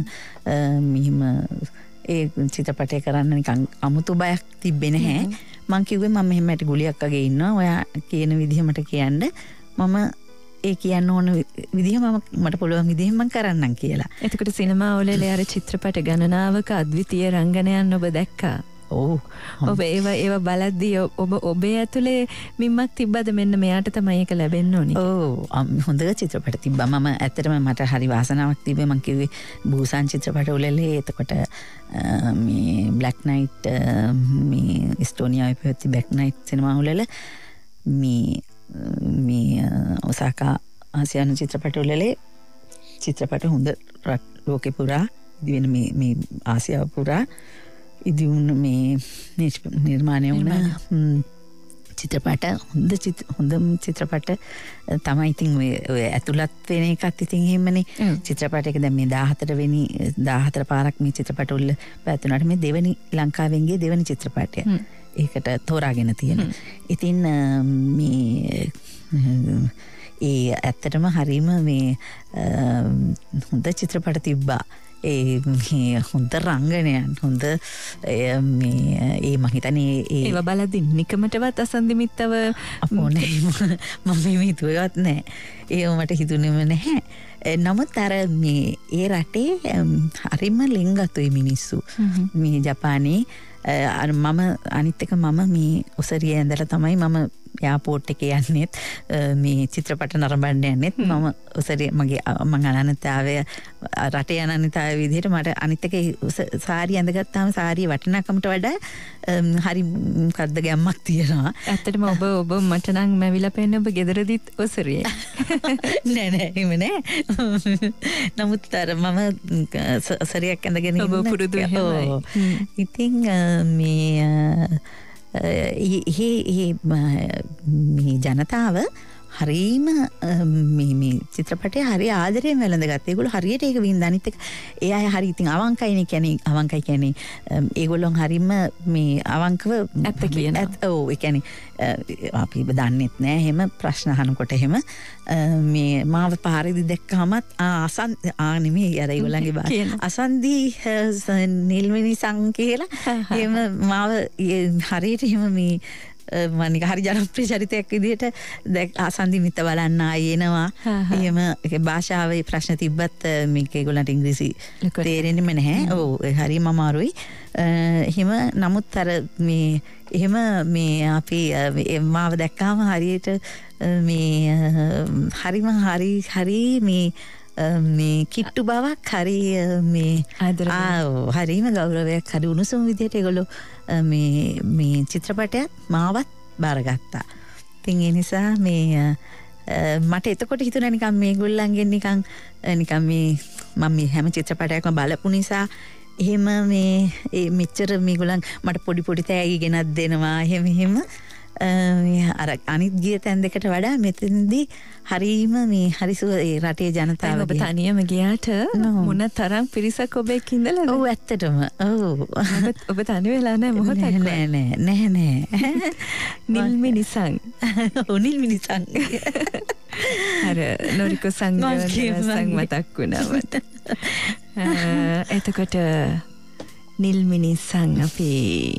ඒ චිත්‍රපටය කරන්න නිකන් අමුතු බයක් තිබ්බේ නැහැ. මං කිව්වේ මම මෙහෙම ඇටි ගුලියක් වගේ ඉන්නවා. ඔයා කියන විදිහ මට කියන්න. මම ඒ කියන්න ඕන විදිහ මට පුළුවන් විදිහෙන් මං කරන්නම් කියලා. එතකොට සිනමා වල අර චිත්‍රපට ගණනාවක අද්විතීය රංගනයන් ඔබ දැක්කා. ඔව්. ඔබ ඒව බලද්දී ඔබේ ඇතුලේ මිම්මක් තිබ්බද මෙන්න මෙයාට තමයි ඒක ලැබෙන්න ඕනි. ඔව් හොඳ චිත්‍රපට තිබ්බා. මම ඇත්තටම මට හරි වාසනාවක් තිබ්බේ. මං කිව්වේ බූසන් චිත්‍රපට වලලේ එතකොට මේ බ්ලැක් නයිට් මේ ඉස්ටෝනියාවේ පැවති බ්ලැක් නයිට් සිනමා වල මේ ඔසාකා ආසියානු චිත්‍රපට වලලේ චිත්‍රපට හොඳ ලෝකේ පුරා දිවෙන මේ ආසියාව පුරා ඉදිවුන මේ නිර්මාණය වුණ චිත්‍රපට හොඳම චිත්‍රපට තමයි ඉතින් ඔය ඇතුළත් වෙන එකත් ඉතින් එහෙමනේ චිත්‍රපටයක දැන් මේ 14 පාරක් මේ චිත්‍රපට වල පැවතුනාට මේ දෙවෙනි ලංකාවෙන් ගිය දෙවෙනි චිත්‍රපටය. ඒකට තෝරාගෙන තියෙන. ඉතින් මේ ඒ ඇත්තටම හරීම මේ හොඳ චිත්‍රපට තිබ්බා. ඒ හොඳ රංගනයන් හොඳ මේ මම හිතන්නේ ඒව බලද්දි නිකමටවත් අසන්දිමිත්තව අපෝනේ මම මේ හිතුවේවත් නැහැ. ඒව මට හිතුනේම නැහැ. නමුත් අර මේ ඒ රටේ හරිම ලිංගතුයි මිනිස්සු. මේ ජපානයේ අර මම අනිත් එක මම මේ ඔසරිය ඇඳලා තමයි මම එයාපෝට් එකේ යන්නෙත් මේ චිත්‍රපට නරඹන්න යන්නෙත් මම ඔසරිය මගේ මං අනන්‍යතාවය රටේ අනන්‍යතාවය විදිහට මට අනිත් එක සාරිය ඇඳගත්තාම සාරිය වටිනාකමට වඩා හරි මොකද්ද ගැම්මක් තියෙනවා. ඇත්තටම ඔබ මට නම් මැවිලා පෙන්න ඔබ ගෙදරදිත් ඔසරියේ. නෑ එහෙම නෑ. නමුත් අර මම ඔසරියක් ඇඳගෙන ඔබ පුරුදු එහෙමයි. ඉතින් මේ මේ ජනතාව හරීම මේ චිත්‍රපටය හරි ආදරයෙන් වැළඳගත්තා. ඒගොල්ලෝ හරියට ඒක වින්ද අනිත් එක ඒ අය හරි ඉතින් අවංකයි කියන්නේ ඒගොල්ලෝ හරිම මේ අවංකව ඇත්ත කියන. ඔව් ඒ කියන්නේ අපි දන්නෙත් නෑ එහෙම ප්‍රශ්න අහනකොට එහෙම මේ මාව පාරේදී දැක්කමත් නෙමෙයි අර ඒගොල්ලන්ගේ අසන්දි නිල්මිනි සං කියලා එහෙම මාව හරියට එහෙම මේ මනික හරි ජනප්‍රිය චරිතයක් විදිහට අසන්දි මිත්ත බලන්න ආයෙනවා. එහෙම භාෂාවේ ප්‍රශ්න තිබ්බත් මේක ඒගොල්ලන්ට ඉංග්‍රීසි තේරෙන්නෙම නැහැ. ඔව් හරිම අමාරුයි. එහෙම නමුත් අර මේ එහෙම මේ අපි මාව දැක්කාම හරියට මේ හරි මේ කිට්ටු බවක් හරි මේ හරිම ගෞරවයක් හරි උණුසුම් විදිහට ඒගොල්ලෝ මේ චිත්‍රපටයත් මාවත් බාරගත්තා. ඉතින් ඒ නිසා මේ මට එතකොට හිතුණා නිකන් මේගොල්ලන්ගෙන් නිකන් මේ මම මේ හැම චිත්‍රපටයක්ම බලපු නිසා එහෙම මේ මෙච්චර මේගොල්ලන් මට පොඩි තෑගි ගෙනත් දෙනවා එහෙම අර අනිත් ගිය තැන් දෙකට වඩා මෙතනදී හරීම මේ හරිසුව ඒ රටේ ජනතාව ඔබ තනියම ගියාට මොන තරම් පිරිසක් ඔබ එක්ක ඉඳලාද? ඔව් ඇත්තටම. ඔව්. ඔබ තනි වෙලා නැහැ මොහොතක්. නෑ. නිල්මිනිසං. නිල්මිනිසං. අර නොරිකෝ සංගම මතක් වුණා මට. එතකොට නිල්මිනිසං අපි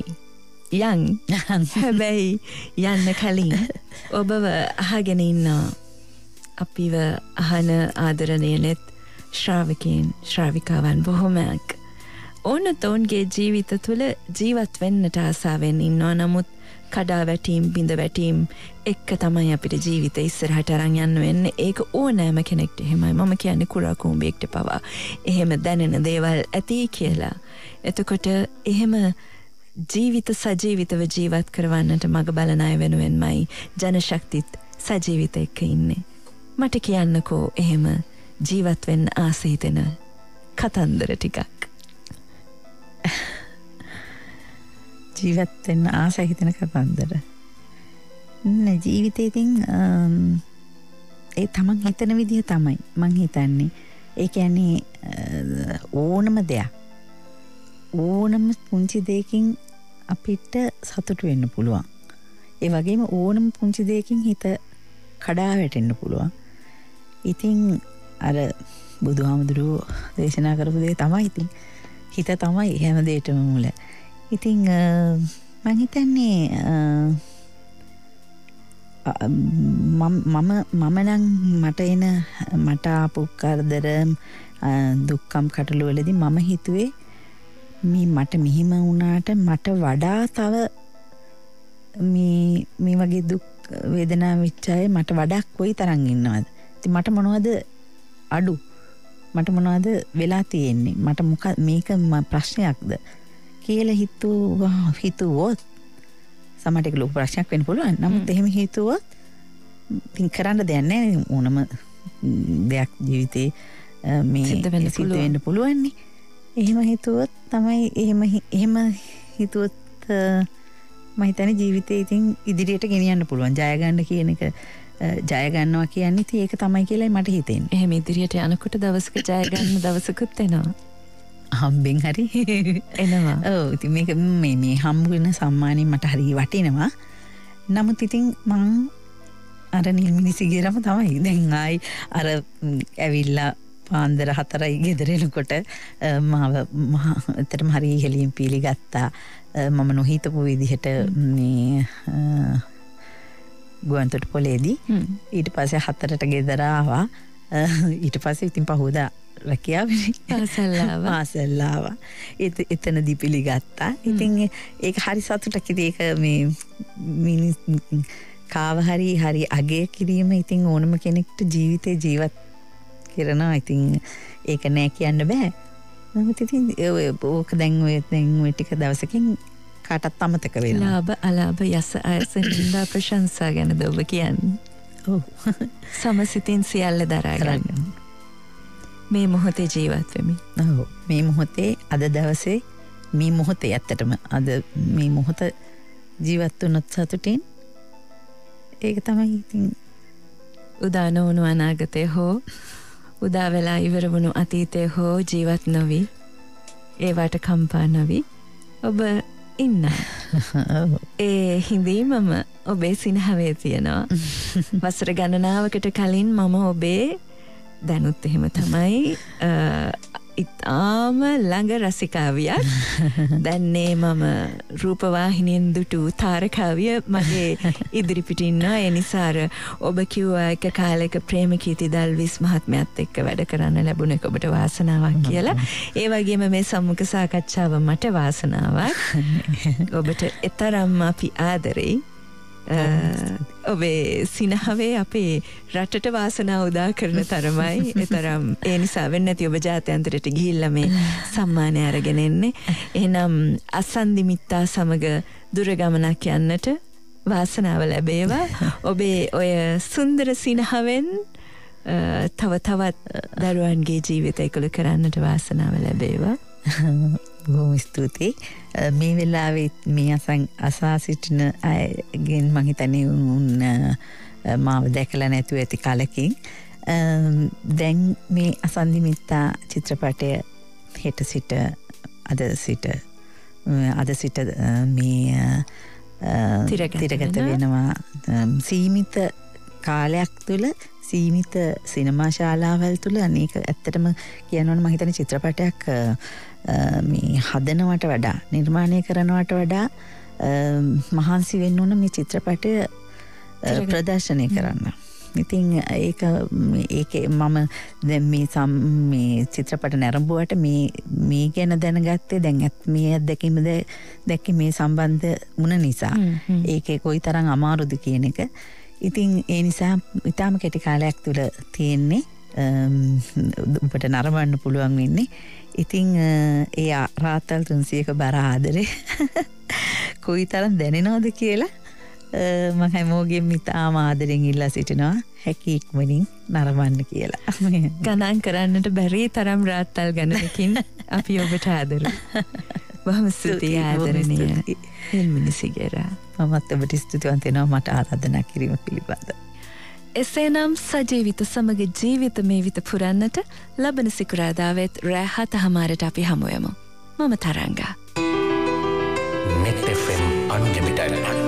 හැබැයි යන්න කලින් ඔබව අහගෙන ඉන්නවා අපිව අහන ආදරණීයනෙත් ශ්‍රාවිකාවන් බොහොමයක් ඕනතෝන්ගේ ජීවිත තුළ ජීවත් වෙන්නට ආසාවෙන් ඉන්නවා. නමුත් කඩා වැටීම් බිඳ වැටීම් එක්ක තමයි අපිට ජීවිතේ ඉස්සරහට අරන් යන්න වෙන්නේ. ඒක ඕනෑම කෙනෙක්ට එහෙමයි. මම කියන්නේ කුරා කුඹියෙක්ට පවා එහෙම දැනෙන දේවල් ඇති කියලා. එතකොට එහෙම ජීවිත සජීවිතව ජීවත් කරවන්නට මග බලන අය වෙනුවෙන්මයි ජනශක්තිත් සජීවිත එක්ක ඉන්නේ. මට කියන්නකෝ එහෙම ජීවත් වෙන්න ආස හිතෙන කතන්දර ටිකක්. ජීවත් වෙන්න ආස හිතෙන කතන්දර. ජීවිතේ ඉතින් ඒ තමන් හිතන විදිහ තමයි මං හිතන්නේ. ඒ කියන්නේ ඕනම දෙයක් ඕනම පුංචි දෙයකින් අපිට සතුටු වෙන්න පුළුවන්. ඒ වගේම ඕනම පුංචි දෙයකින් හිත කඩා වැටෙන්න පුළුවන්. ඉතින් අර බුදුහාමුදුරුවෝ දේශනා කරපු දේ තමයි ඉතින් හිත තමයි හැම දෙයකම මුල. ඉතින් මම හිතන්නේ මම නම් මට ආපු කරදර දුක්ඛම් කටළු වලදී මම හිතුවේ මට මෙහිම වුණාට මට වඩා තව මේ වගේ දුක් වේදනා වෙච්ච අය මට වඩා කොයි තරම් ඉන්නවද? ඉතින් මට මොනවද අඩු? මට මොනවද වෙලා තියෙන්නේ? මට මේක ප්‍රශ්නයක්ද කියලා හිතුවොත් සමහරට ඒක ලොකු ප්‍රශ්නයක් වෙන්න පුළුවන්. නමුත් එහෙම හිතුවොත් ඉතින් කරන්න දෙයක් නැහැ. ඕනම දෙයක් ජීවිතේ මේ සිද්ධ වෙන්න පුළුවන් නේ. එහෙම හිතුවොත් තමයි එහෙම හිතුවොත් මම හිතන්නේ ජීවිතේ ඉතින් ඉදිරියට ගෙනියන්න පුළුවන්. ජය ගන්න කියන එක ජය ගන්නවා කියන්නේ ඉතින් ඒක තමයි කියලායි මට හිතෙන්නේ. එහෙම ඉදිරියට යනකොට දවසක ජය ගන්න දවසකුත් එනවා. හම්බෙන් හරි එනවා. ඔව් ඉතින් මේක මේ හම්බ වෙන සම්මානෙ මට හරි වටිනවා. නමුත් ඉතින් මං අර නිල්මිනිසිගේරම තමයි දැන් ආයි අර ඇවිල්ලා පාන්දර 4යි ගෙදර එනකොට මාව ඇත්තටම හරි ඉහළින් පිළිගත්තා. මම නොහිතපු විදිහට මේ ගුවන්තොටුපොළේදී ඊට පස්සේ 4ට ගෙදර ආවා. ඊට පස්සේ ඉතින් පහුවදා රැකියාවේ පාසල් ආවා. එතනදී පිළිගත්තා. ඉතින් ඒක හරි සතුටක්. ඉතින් ඒක මේ කාව හරි අගය කිරීම ඉතින් ඕනම කෙනෙක්ට ජීවිතේ ජීවත් කරනවා. ඉතින් ඒක නෑ කියන්න බෑ. නමුත් ඉතින් ඕක දැන් ඔය ටික දවසකින් කාටත් අමතක වෙනවා. ලාභ අලාභ යස අයස නින්දා ප්‍රශංසා ගැනද ඔබ කියන්නේ? ඔව්. සමසිතින් සියල්ල දරා ගන්න. මේ මොහොතේ ජීවත් වෙමි. ඔව්. මේ මොහොතේ අද දවසේ මේ මොහොතේ ඇත්තටම අද මේ මොහොත ජීවත් වුණොත් සතුටින් ඒක තමයි ඉතින් උදා නොවුණු අනාගතය හෝ උදා වෙලා ඉවර වුණු අතීතය හෝ ජීවත් නොවි ඒවට කම්පා නොවි ඔබ ඉන්න. ඒ හිඳීමම ඔබේ සිනහවේ තියෙනවා. වසර ගණනාවකට කලින් මම ඔබේ දැනුත් එහෙම තමයි ඉතාම ළඟ රසිකාවියක්. දැන්නේ මම රූපවාහිනියෙන් දුටු තාරකාවිය මගේ ඉදිරිපිට ඉන්නවා. ඒ නිසා ඔබ කිව්වා එක කාලයක ප්‍රේමකීර්ති දල්විස් මහත්මයාත් එක්ක වැඩ කරන්න ලැබුණ එක ඔබට වාසනාවක් කියලා. ඒ වගේම මේ සම්මුඛ සාකච්ඡාව මට වාසනාවක්. ඔබට එතරම් අපි ආදරෙයි. ඔබේ සිනහවේ අපේ රටට වාසනාව උදා කරන තරමයි. එතරම් ඒ නිසා වෙන්නේ නැති ඔබ ජාත්‍යන්තරයට ගිහිල්ලා මේ සම්මානය අරගෙන එන්නේ. එහෙනම් අසන්දිමිත්තා සමග දුර ගමනක් යන්නට වාසනාව ලැබේවා. ඔබේ ඔය සුන්දර සිනහවෙන් තව තවත් දරුවන්ගේ ජීවිත එකළු කරන්නට වාසනාව ලැබේවා. බොහොම ස්තුතියි. මේ වෙලාවේ මේ අසා සිටින අයගෙන් මම හිතන්නේ මාව දැකලා නැතුව ඇති කලකින් දැන් මේ අසන්දිමිත්තා චිත්‍රපටය හෙට සිට අද සිට මේ තිරගත වෙනවා. සීමිත කාලයක් තුළ සීමිත සිනමා ශාලාවල් තුළ අනේක ඇත්තටම කියනවනේ මම හිතන්නේ චිත්‍රපටයක් මේ හදනවට වඩා නිර්මාණය කරනවට වඩා මහන්සි වෙන්න ඕන මේ චිත්‍රපටය ප්‍රදර්ශනය කරන්න. ඉතින් ඒකේ මම දැන් මේ චිත්‍රපට නැරඹුවට මේ ගැන දැනගත්තේ දැන් මේ අත්දැකීම දැක්කේ මේ සම්බන්ධ වුණ නිසා. ඒකේ කොයිතරම් අමාරුද කියන එක. ඉතින් ඒ නිසා ඊටාම කෙටි කාලයක් තුල තියෙන්නේ ඔබට නරඹන්න පුළුවන් වෙන්නේ. ඉතින් ඒ රාත්තල් 300ක බර ආදරේ කොයිතරම් දැනෙනවද කියලා මම හැමෝගෙම ඉතාම ආදරෙන් ඉල්ලා සිටිනවා හැකි ඉක්මනින් නරඹන්න කියලා. ගණන් කරන්නට බැරි තරම් රාත්තල් ගණනකින් අපි ඔබට ආදරේ. බොහොම ස්තුතියි ආදරණීය නිල්මිනිසිගේරා. මමත් ඔබට ස්තුතිවන්ත වෙනවා මට ආරාධනා කිරීම පිළිබඳව. එසේනම් සජීවිත සමග ජීවිත මේ විත පුරන්නට ලබන සිකුරාදාවෙත් රෑ 7:00ට අපි හමු වෙමු. මම තරංගා. Net FM Unlimited.